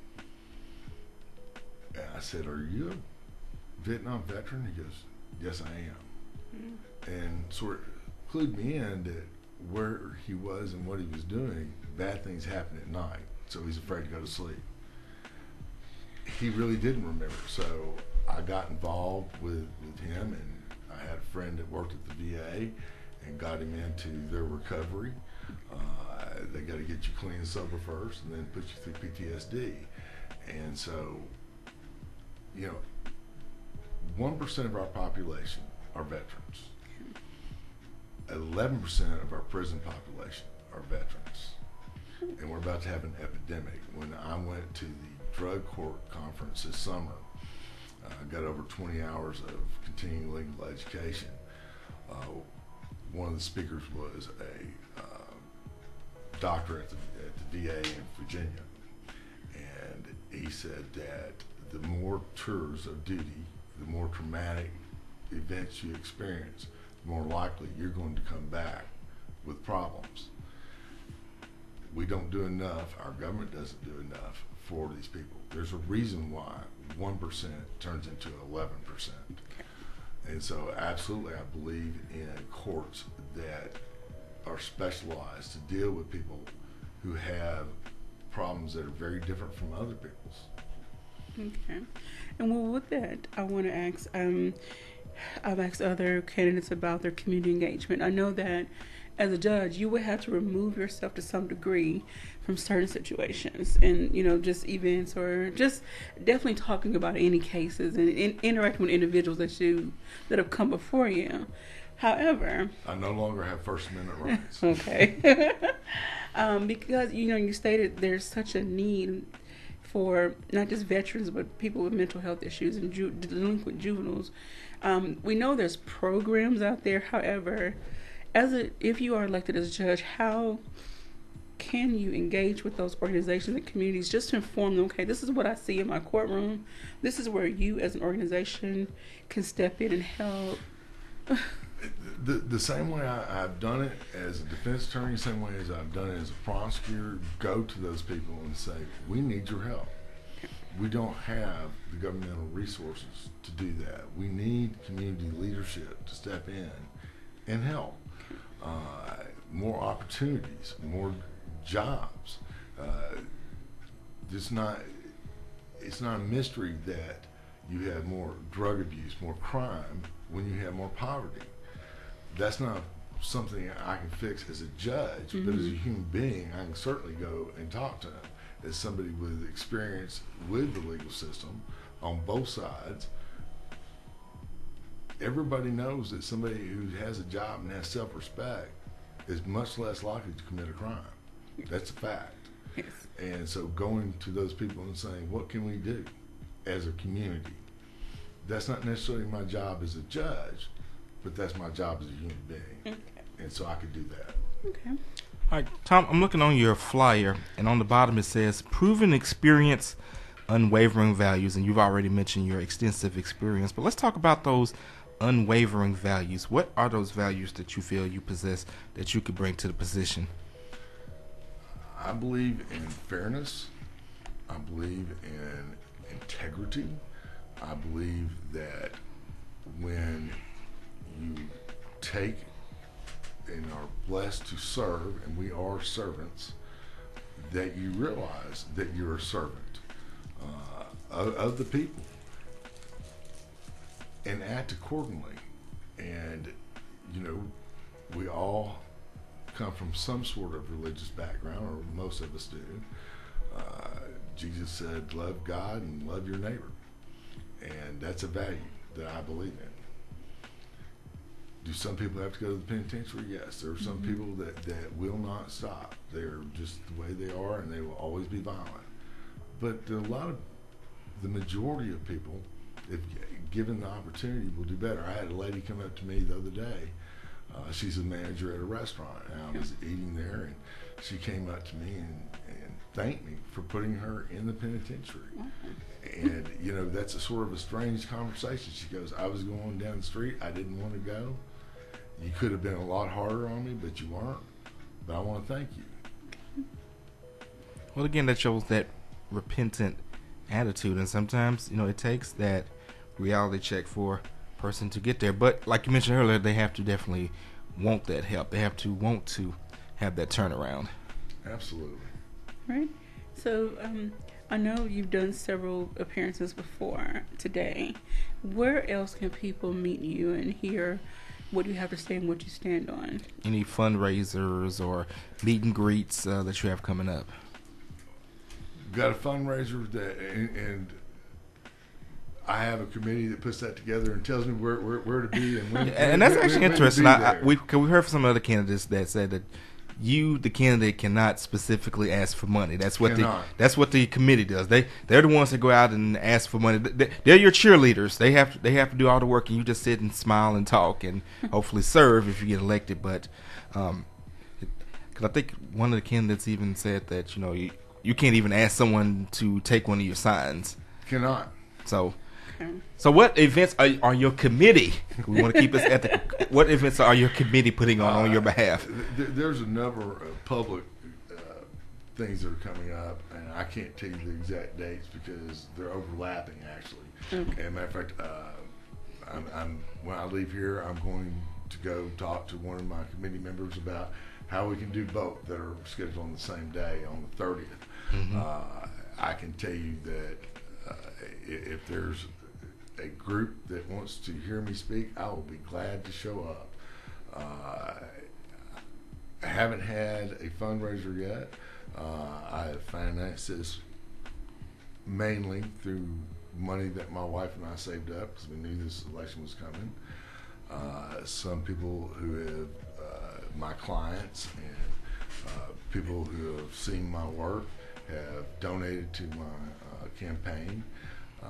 Speaker 9: And I said, are you a Vietnam veteran? He goes, yes, I am. Mm-hmm. And sort of clued me in that where he was and what he was doing, bad things happen at night, so he's afraid to go to sleep. He really didn't remember, so I got involved with, with him, and I had a friend that worked at the V A and got him into their recovery. Uh, they got to get you clean and sober first, and then put you through P T S D. And so, you know, one percent of our population are veterans. eleven percent of our prison population are veterans. And we're about to have an epidemic. When I went to the drug court conference this summer, I uh, got over twenty hours of continuing legal education. Uh, one of the speakers was a uh, doctor at the, at the V A in Virginia. And he said that the more tours of duty, the more traumatic events you experience, the more likely you're going to come back with problems. We don't do enough, our government doesn't do enough for these people. There's a reason why one percent turns into eleven percent. And so absolutely I believe in courts that are specialized to deal with people who have problems that are very different from other people's.
Speaker 10: Okay. And well, with that, I want to ask, um, I've asked other candidates about their community engagement. I know that as a judge, you would have to remove yourself to some degree from certain situations and, you know, just events or just definitely talking about any cases and in, interacting with individuals that you, that have come before you. However,
Speaker 9: I no longer have First Amendment rights.
Speaker 10: Okay. um, because, you know, you stated there's such a need for not just veterans, but people with mental health issues and ju- delinquent juveniles. Um, we know there's programs out there. However, as a, if you are elected as a judge, how can you engage with those organizations and communities just to inform them, okay, this is what I see in my courtroom. This is where you as an organization can step in and help.
Speaker 9: the, the same way I, I've done it as a defense attorney, the same way as I've done it as a prosecutor, go to those people and say, we need your help. We don't have the governmental resources to do that. We need community leadership to step in and help. Uh, more opportunities, more jobs. Uh, it's not it's not a mystery that you have more drug abuse, more crime when you have more poverty. That's not something I can fix as a judge, mm-hmm. but as a human being, I can certainly go and talk to them as somebody with experience with the legal system on both sides. Everybody knows that somebody who has a job and has self-respect is much less likely to commit a crime. That's a fact.
Speaker 10: Yes.
Speaker 9: And so going to those people and saying, what can we do as a community? That's not necessarily my job as a judge, but that's my job as a human being. Okay. And so I could do that.
Speaker 10: Okay.
Speaker 8: All right, Tom, I'm looking on your flyer, and on the bottom it says, proven experience, unwavering values, and you've already mentioned your extensive experience, but let's talk about those unwavering values. What are those values that you feel you possess that you could bring to the position?
Speaker 9: I believe in fairness. I believe in integrity. I believe that when you take and are blessed to serve, and we are servants, that you realize that you're a servant uh, of, of the people and act accordingly. And, you know, we all come from some sort of religious background, or most of us do. Uh, Jesus said, love God and love your neighbor. And that's a value that I believe in. Do some people have to go to the penitentiary? Yes. There are some mm-hmm. people that, that will not stop. They're just the way they are, and they will always be violent. But there are a lot of, the majority of people, if given the opportunity, will do better. I had a lady come up to me the other day. Uh, she's a manager at a restaurant, and I was eating there, and she came up to me and, and thanked me for putting her in the penitentiary. Mm-hmm. And, you know, that's a sort of a strange conversation. She goes, I was going down the street. I didn't want to go. You could have been a lot harder on me, but you weren't. But I want to thank you.
Speaker 8: Well, again, that shows that repentant attitude, and sometimes, you know, it takes that reality check for a person to get there. But like you mentioned earlier, they have to definitely want that help. They have to want to have that turnaround.
Speaker 9: Absolutely.
Speaker 10: Right. So um, I know you've done several appearances before today. Where else can people meet you and hear what you have to say and what you stand on?
Speaker 8: Any fundraisers or meet and greets uh, that you have coming up?
Speaker 9: Got a fundraiser that, and, and I have a committee that puts that together and tells me where where, where to be and when.
Speaker 8: And that's
Speaker 9: when,
Speaker 8: actually
Speaker 9: when,
Speaker 8: interesting.
Speaker 9: when
Speaker 8: I, I, we we heard from some other candidates that said that you, the candidate, cannot specifically ask for money. That's what
Speaker 9: cannot.
Speaker 8: the that's what the committee does. They they're the ones that go out and ask for money. They, they're your cheerleaders. They have to, they have to do all the work, and you just sit and smile and talk and hopefully serve if you get elected. But um, because I think one of the candidates even said that you know you you can't even ask someone to take one of your signs.
Speaker 9: Cannot.
Speaker 8: So. So what events are, are your committee? We want to keep this ethical. What events are your committee putting on uh, on your behalf?
Speaker 9: Th- there's a number of public uh, things that are coming up, and I can't tell you the exact dates because they're overlapping, actually. Okay. As a matter of fact, uh, I'm, I'm when I leave here, I'm going to go talk to one of my committee members about how we can do both that are scheduled on the same day on the thirtieth.
Speaker 8: Mhm.
Speaker 9: Uh, I can tell you that uh, if there's a group that wants to hear me speak, I will be glad to show up. Uh, I haven't had a fundraiser yet. Uh, I have financed this mainly through money that my wife and I saved up because we knew this election was coming. Uh, some people who have, uh, my clients and uh, people who have seen my work have donated to my uh, campaign. Uh,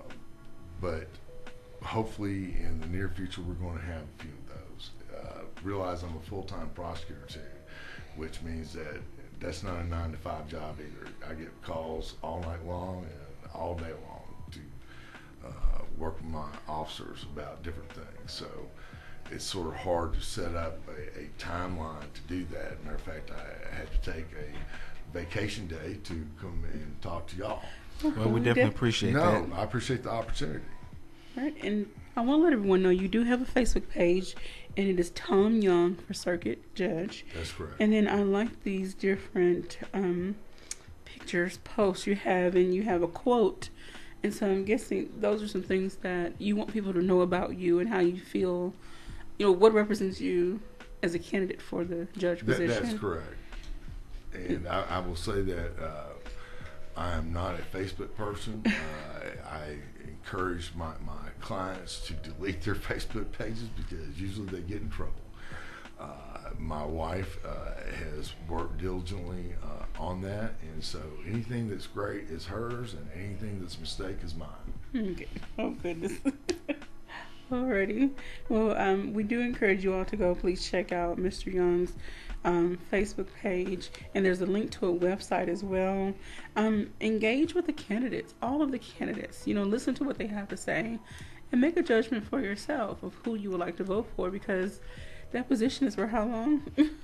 Speaker 9: but hopefully in the near future we're going to have a few of those. Uh, realize I'm a full-time prosecutor too, which means that that's not a nine to five job either. I get calls all night long and all day long to uh, work with my officers about different things. So it's sort of hard to set up a, a timeline to do that. Matter of fact, I had to take a vacation day to come and talk to y'all.
Speaker 8: Well, we definitely appreciate
Speaker 9: no,
Speaker 8: that.
Speaker 9: No, I appreciate the opportunity.
Speaker 10: All right, and I want to let everyone know you do have a Facebook page, and it is Tom Young for Circuit Judge.
Speaker 9: That's correct.
Speaker 10: And then I like these different um, pictures, posts you have, and you have a quote. And so I'm guessing those are some things that you want people to know about you and how you feel, you know, what represents you as a candidate for the judge
Speaker 9: That,
Speaker 10: position.
Speaker 9: that's correct. And I, I will say that uh, I am not a Facebook person. uh, I encourage my, my clients to delete their Facebook pages because usually they get in trouble. Uh, my wife uh, has worked diligently uh, on that, and so anything that's great is hers, and anything that's a mistake is mine.
Speaker 10: Okay. Oh, goodness. Alrighty. Well, um, we do encourage you all to go. Please check out Mister Young's um, Facebook page, and there's a link to a website as well. Um, engage with the candidates, all of the candidates. You know, listen to what they have to say, and make a judgment for yourself of who you would like to vote for, because that position is for how long?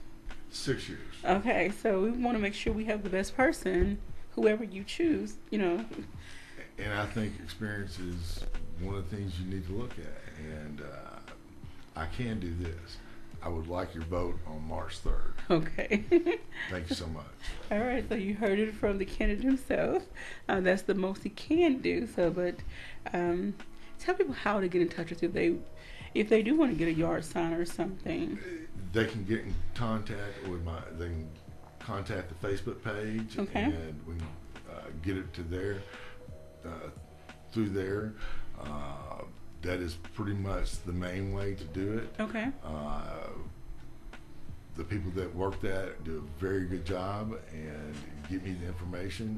Speaker 9: Six years.
Speaker 10: Okay, so we want to make sure we have the best person, whoever you choose. You know.
Speaker 9: And I think experience is one of the things you need to look at. And uh, I can do this. I would like your vote on March third.
Speaker 10: Okay.
Speaker 9: Thank you so much.
Speaker 10: All right, so you heard it from the candidate himself. Uh, that's the most he can do. So, but um, tell people how to get in touch with you if they, if they do want to get a yard sign or something.
Speaker 9: They can get in contact with my. They can contact the Facebook page,
Speaker 10: Okay.
Speaker 9: and we can uh, get it to there uh, through there. Uh, that is pretty much the main way to do it.
Speaker 10: Okay.
Speaker 9: Uh, the people that work that do a very good job and give me the information,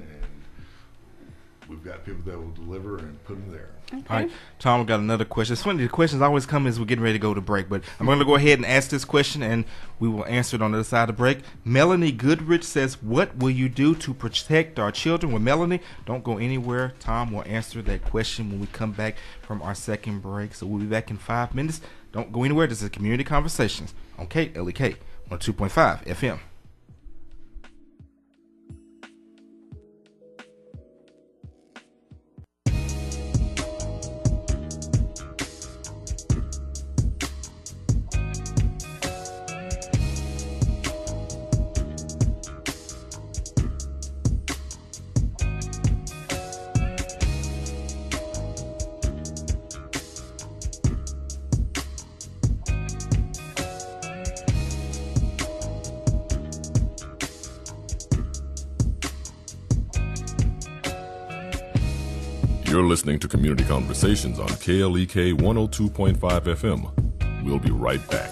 Speaker 9: and we've got people that will deliver and put them there.
Speaker 10: Okay.
Speaker 8: All right, Tom, we got another question. It's funny, the questions always come as we're getting ready to go to break, but I'm going to go ahead and ask this question, and we will answer it on the other side of the break. Melanie Goodrich says, what will you do to protect our children? Well, Melanie, don't go anywhere. Tom will answer that question when we come back from our second break. So we'll be back in five minutes. Don't go anywhere. This is Community Conversations on K L E K one oh two point five F M.
Speaker 7: You're listening to Community Conversations on K L E K one oh two point five F M. We'll be right back.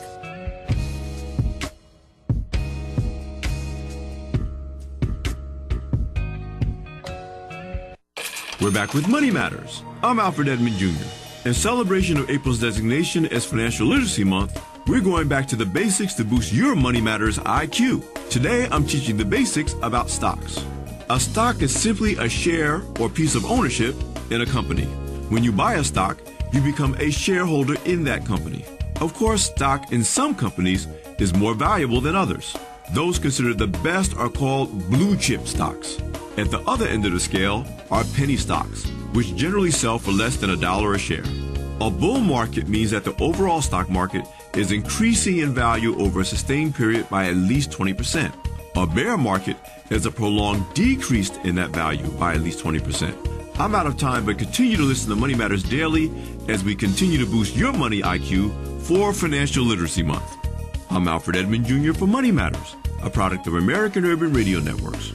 Speaker 20: We're back with Money Matters. I'm Alfred Edmond Junior In celebration of April's designation as Financial Literacy Month, we're going back to the basics to boost your Money Matters I Q. Today, I'm teaching the basics about stocks. A stock is simply a share or piece of ownership in a company. When you buy a stock, you become a shareholder in that company. Of course, stock in some companies is more valuable than others. Those considered the best are called blue chip stocks. At the other end of the scale are penny stocks, which generally sell for less than a dollar a share. A bull market means that the overall stock market is increasing in value over a sustained period by at least twenty percent. A bear market is a prolonged decrease in that value by at least twenty percent. I'm out of time, but continue to listen to Money Matters Daily as we continue to boost your money I Q for Financial Literacy Month. I'm Alfred Edmond Junior for Money Matters, a product of American Urban Radio Networks.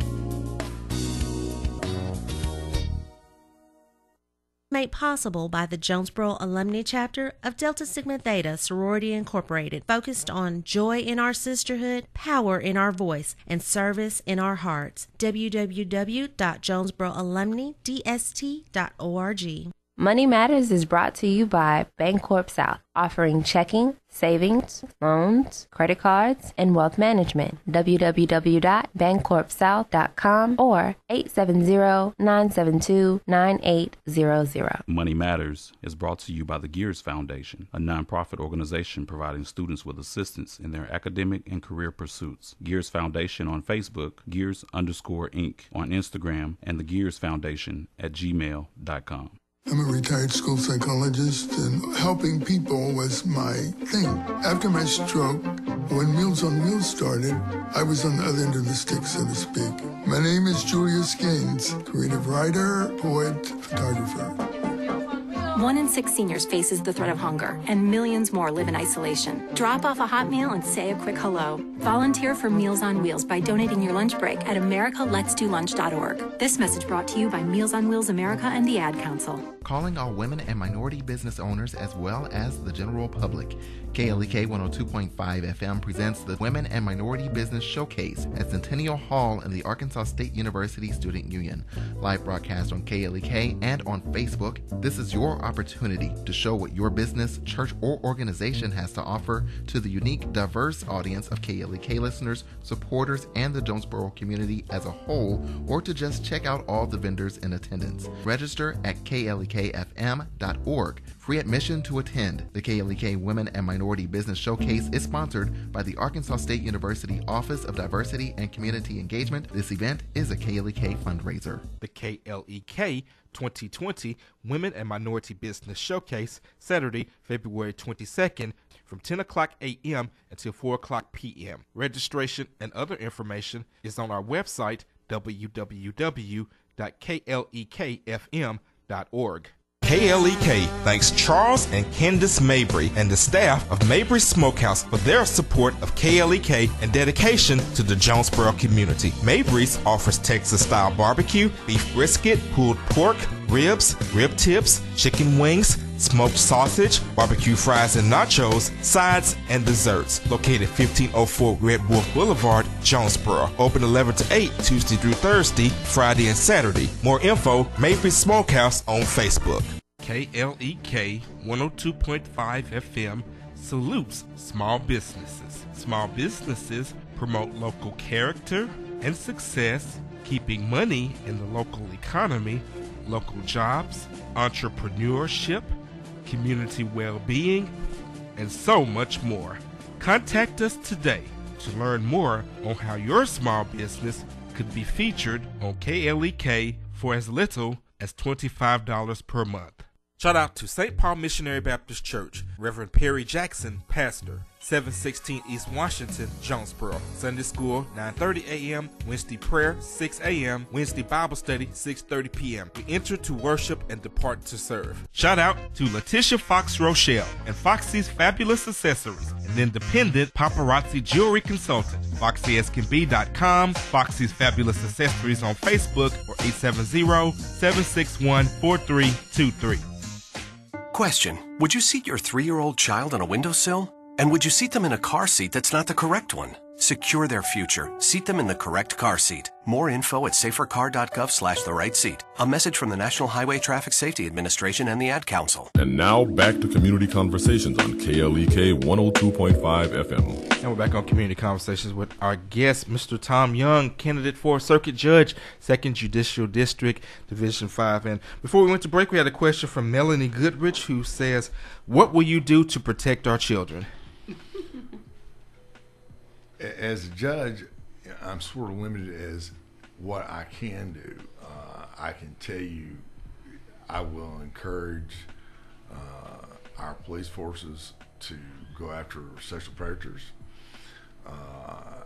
Speaker 21: Made possible by the Jonesboro Alumni Chapter of Delta Sigma Theta Sorority Incorporated, focused on joy in our sisterhood, power in our voice, and service in our hearts. w w w dot jonesboro alumni d s t dot org.
Speaker 22: Money Matters is brought to you by Bancorp South, offering checking, savings, loans, credit cards, and wealth management. w w w dot bancorp south dot com or eight seven zero, nine seven two, nine eight zero zero.
Speaker 13: Money Matters is brought to you by the Gears Foundation, a nonprofit organization providing students with assistance in their academic and career pursuits. Gears Foundation on Facebook, Gears underscore Inc on Instagram, and the Gears Foundation at gmail dot com.
Speaker 23: I'm a retired school psychologist, and helping people was my thing. After my stroke, when Meals on Wheels started, I was on the other end of the stick, so to speak. My name is Julius Gaines, creative writer, poet, photographer.
Speaker 24: One in six seniors faces the threat of hunger, and millions more live in isolation. Drop off a hot meal and say a quick hello. Volunteer for Meals on Wheels by donating your lunch break at america lets do lunch dot org. This message brought to you by Meals on Wheels America and the Ad Council.
Speaker 25: Calling all women and minority business owners as well as the general public. K L E K one oh two point five F M presents the Women and Minority Business Showcase at Centennial Hall in the Arkansas State University Student Union. Live broadcast on K L E K and on Facebook. This is your opportunity to show what your business, church, or organization has to offer to the unique, diverse audience of K L E K listeners, supporters, and the Jonesboro community as a whole, or to just check out all the vendors in attendance. Register at K L E K F M dot org. Free admission to attend. The K L E K Women and Minority Business Showcase is sponsored by the Arkansas State University Office of Diversity and Community Engagement. This event is a K L E K fundraiser.
Speaker 8: The K L E K twenty twenty Women and Minority Business Showcase, Saturday, February twenty-second, from ten o'clock a m until four o'clock p m Registration and other information is on our website, w w w dot k l e k f m dot org.
Speaker 26: K L E K thanks Charles and Candace Mabry and the staff of Mabry Smokehouse for their support of K L E K and dedication to the Jonesboro community. Mabry's offers Texas-style barbecue, beef brisket, pulled pork, ribs, rib tips, chicken wings, smoked sausage, barbecue fries and nachos, sides, and desserts. Located fifteen oh four Red Wolf Boulevard, Jonesboro. Open eleven to eight, Tuesday through Thursday, Friday and Saturday. More info, Mabry Smokehouse on Facebook.
Speaker 8: K L E K one oh two point five F M salutes small businesses. Small businesses promote local character and success, keeping money in the local economy, local jobs, entrepreneurship, community well-being, and so much more. Contact us today to learn more on how your small business could be featured on K L E K for as little as twenty-five dollars per month. Shout out to Saint Paul Missionary Baptist Church, Reverend Perry Jackson, pastor, seven sixteen East Washington, Jonesboro. Sunday school, nine thirty a m Wednesday prayer, six a m Wednesday Bible study, six thirty p m We enter to worship and depart to serve. Shout out to Letitia Fox Rochelle and Foxy's Fabulous Accessories, an independent paparazzi jewelry consultant. foxy s can be dot com, Foxy's Fabulous Accessories on Facebook, or eight seven zero, seven six one, four three two three.
Speaker 27: Question: would you seat your three-year-old child on a windowsill? And would you seat them in a car seat that's not the correct one? Secure their future. Seat them in the correct car seat. More info at safercar dot gov slash the right seat. A message from the National Highway Traffic Safety Administration and the Ad Council.
Speaker 7: And now back to Community Conversations on K L E K one oh two point five F M.
Speaker 8: And we're back on Community Conversations with our guest, Mister Tom Young, candidate for Circuit Judge, second Judicial District, Division five. And before we went to break, we had a question from Melanie Goodrich, who says, what will you do to protect our children?
Speaker 9: As a judge, I'm sort of limited as what I can do. Uh, I can tell you I will encourage uh, our police forces to go after sexual predators. Uh,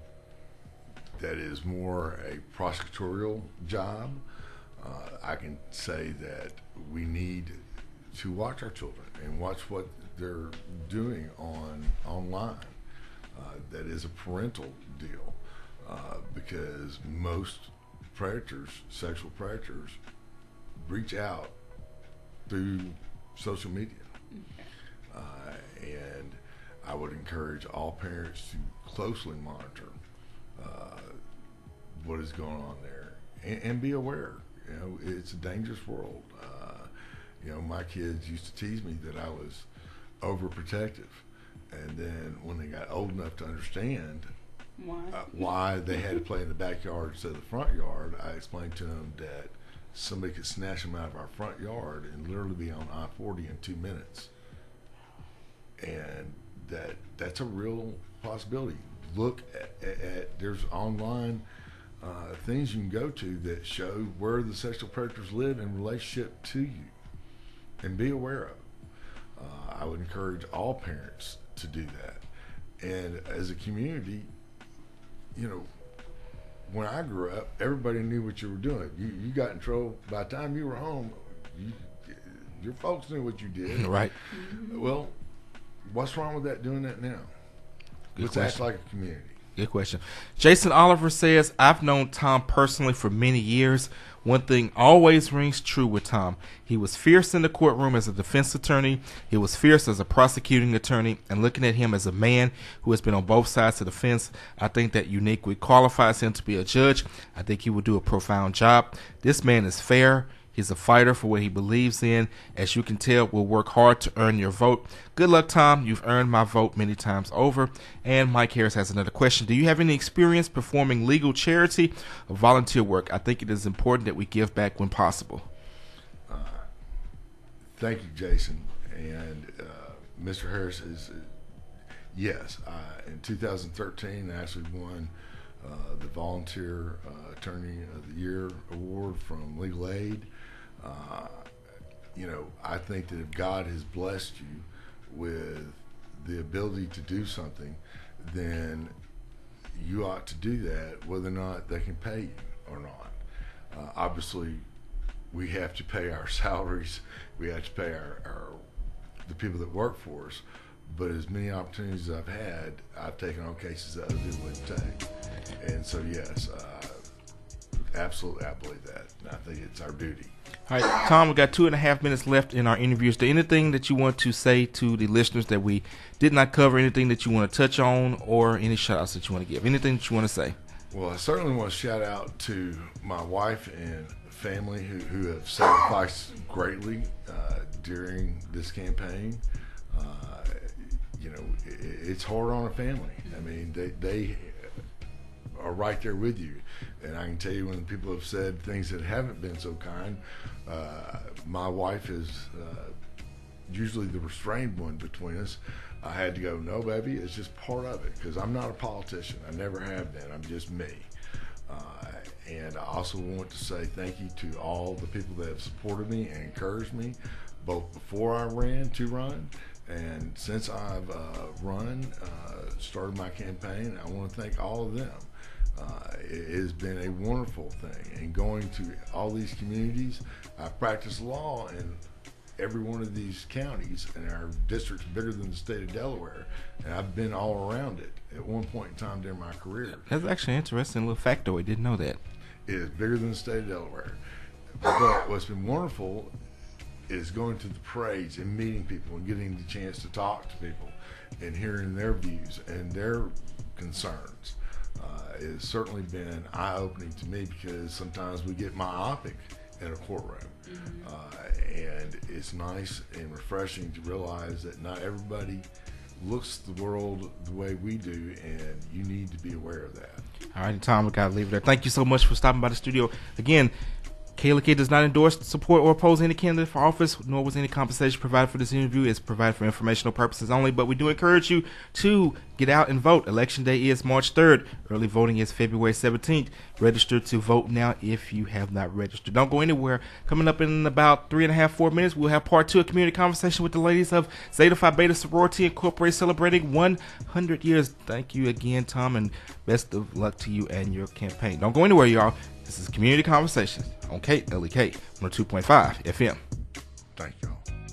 Speaker 9: that is more a prosecutorial job. Uh, I can say that we need to watch our children and watch what they're doing on online. Uh, that is a parental deal, uh, because most predators, sexual predators, reach out through social media. Uh, and I would encourage all parents to closely monitor uh, what is going on there and, and be aware. You know, it's a dangerous world. Uh, you know, my kids used to tease me that I was overprotective. And then when they got old enough to understand
Speaker 10: why,
Speaker 9: uh, why they had to play in the backyard instead of the front yard, I explained to them that somebody could snatch them out of our front yard and literally be on I forty in two minutes. And that that's a real possibility. Look at, at, at there's online uh, things you can go to that show where the sexual predators live in relationship to you, and be aware of. Uh, I would encourage all parents to do that. And as a community, you know, when I grew up, everybody knew what you were doing. You you got in trouble by the time you were home. You, your folks knew what you did.
Speaker 8: Right.
Speaker 9: Well, what's wrong with that? Doing that now?
Speaker 8: Good
Speaker 9: Let's
Speaker 8: question.
Speaker 9: act like a community.
Speaker 8: Good question. Jason Oliver says, I've known Tom personally for many years. One thing always rings true with Tom. He was fierce in the courtroom as a defense attorney. He was fierce as a prosecuting attorney. And looking at him as a man who has been on both sides of the fence, I think that uniquely qualifies him to be a judge. I think he will do a profound job. This man is fair. He's a fighter for what he believes in. As you can tell, will work hard to earn your vote. Good luck, Tom. You've earned my vote many times over. And Mike Harris has another question. Do you have any experience performing legal charity or volunteer work? I think it is important that we give back when possible.
Speaker 9: Uh, thank you, Jason. And uh, Mister Harris is, uh, yes, uh, in two thousand thirteen, I actually won uh, the Volunteer uh, Attorney of the Year Award from Legal Aid. Uh, you know, I think that if God has blessed you with the ability to do something, then you ought to do that, whether or not they can pay you or not. Uh, obviously, we have to pay our salaries. We have to pay our, our the people that work for us. But as many opportunities as I've had, I've taken on cases that other people wouldn't take. And so, yes, uh, absolutely, I believe that. And I think it's our duty.
Speaker 8: All right, Tom, we've got two and a half minutes left in our interview. Is there anything that you want to say to the listeners that we did not cover, anything that you want to touch on, or any shout-outs that you want to give? Anything that you want to say?
Speaker 9: Well, I certainly want to shout out to my wife and family who, who have sacrificed greatly uh, during this campaign. Uh, you know, it, it's hard on a family. I mean, they, they are right there with you. And I can tell you, when people have said things that haven't been so kind, uh, my wife is uh, usually the restrained one between us. I had to go, no, baby, it's just part of it, because I'm not a politician. I never have been. I'm just me. Uh, and I also want to say thank you to all the people that have supported me and encouraged me, both before I ran to run and since I've uh, run, uh, started my campaign. I want to thank all of them. Uh, it has been a wonderful thing. And going to all these communities, I practice law in every one of these counties, and our district's bigger than the state of Delaware, and I've been all around it at one point in time during my career.
Speaker 8: That's actually an interesting little factoid. Didn't know that.
Speaker 9: It is bigger than the state of Delaware. But what's been wonderful is going to the parades and meeting people and getting the chance to talk to people and hearing their views and their concerns. Uh, it's certainly been eye-opening to me, because sometimes we get myopic in a courtroom. Mm-hmm. uh, and it's nice and refreshing to realize that not everybody looks at the world the way we do, and you need to be aware of that.
Speaker 8: All right, Tom, we got to leave it there. Thank you so much for stopping by the studio. Again, K L E K does not endorse, support, or oppose any candidate for office, nor was any compensation provided for this interview. It's provided for informational purposes only, but we do encourage you to get out and vote. Election day is March third. Early voting is February seventeenth. Register to vote now if you have not registered. Don't go anywhere. Coming up in about three and a half, four minutes, we'll have part two of Community Conversation with the ladies of Zeta Phi Beta Sorority Incorporated, celebrating one hundred years. Thank you again, Tom, and best of luck to you and your campaign. Don't go anywhere, y'all. This is Community Conversations on K L E K one oh two point five F M.
Speaker 9: Thank you.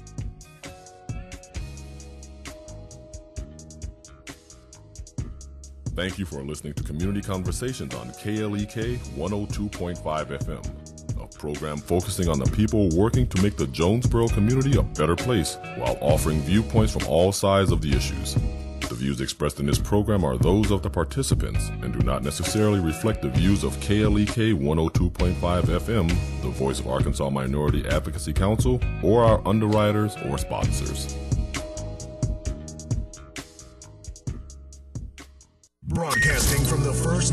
Speaker 7: Thank you for listening to Community Conversations on K L E K one oh two point five F M, a program focusing on the people working to make the Jonesboro community a better place while offering viewpoints from all sides of the issues. The views expressed in this program are those of the participants and do not necessarily reflect the views of K L E K one oh two point five F M, the voice of Arkansas Minority Advocacy Council, or our underwriters or sponsors.
Speaker 2: Broadcasting from the first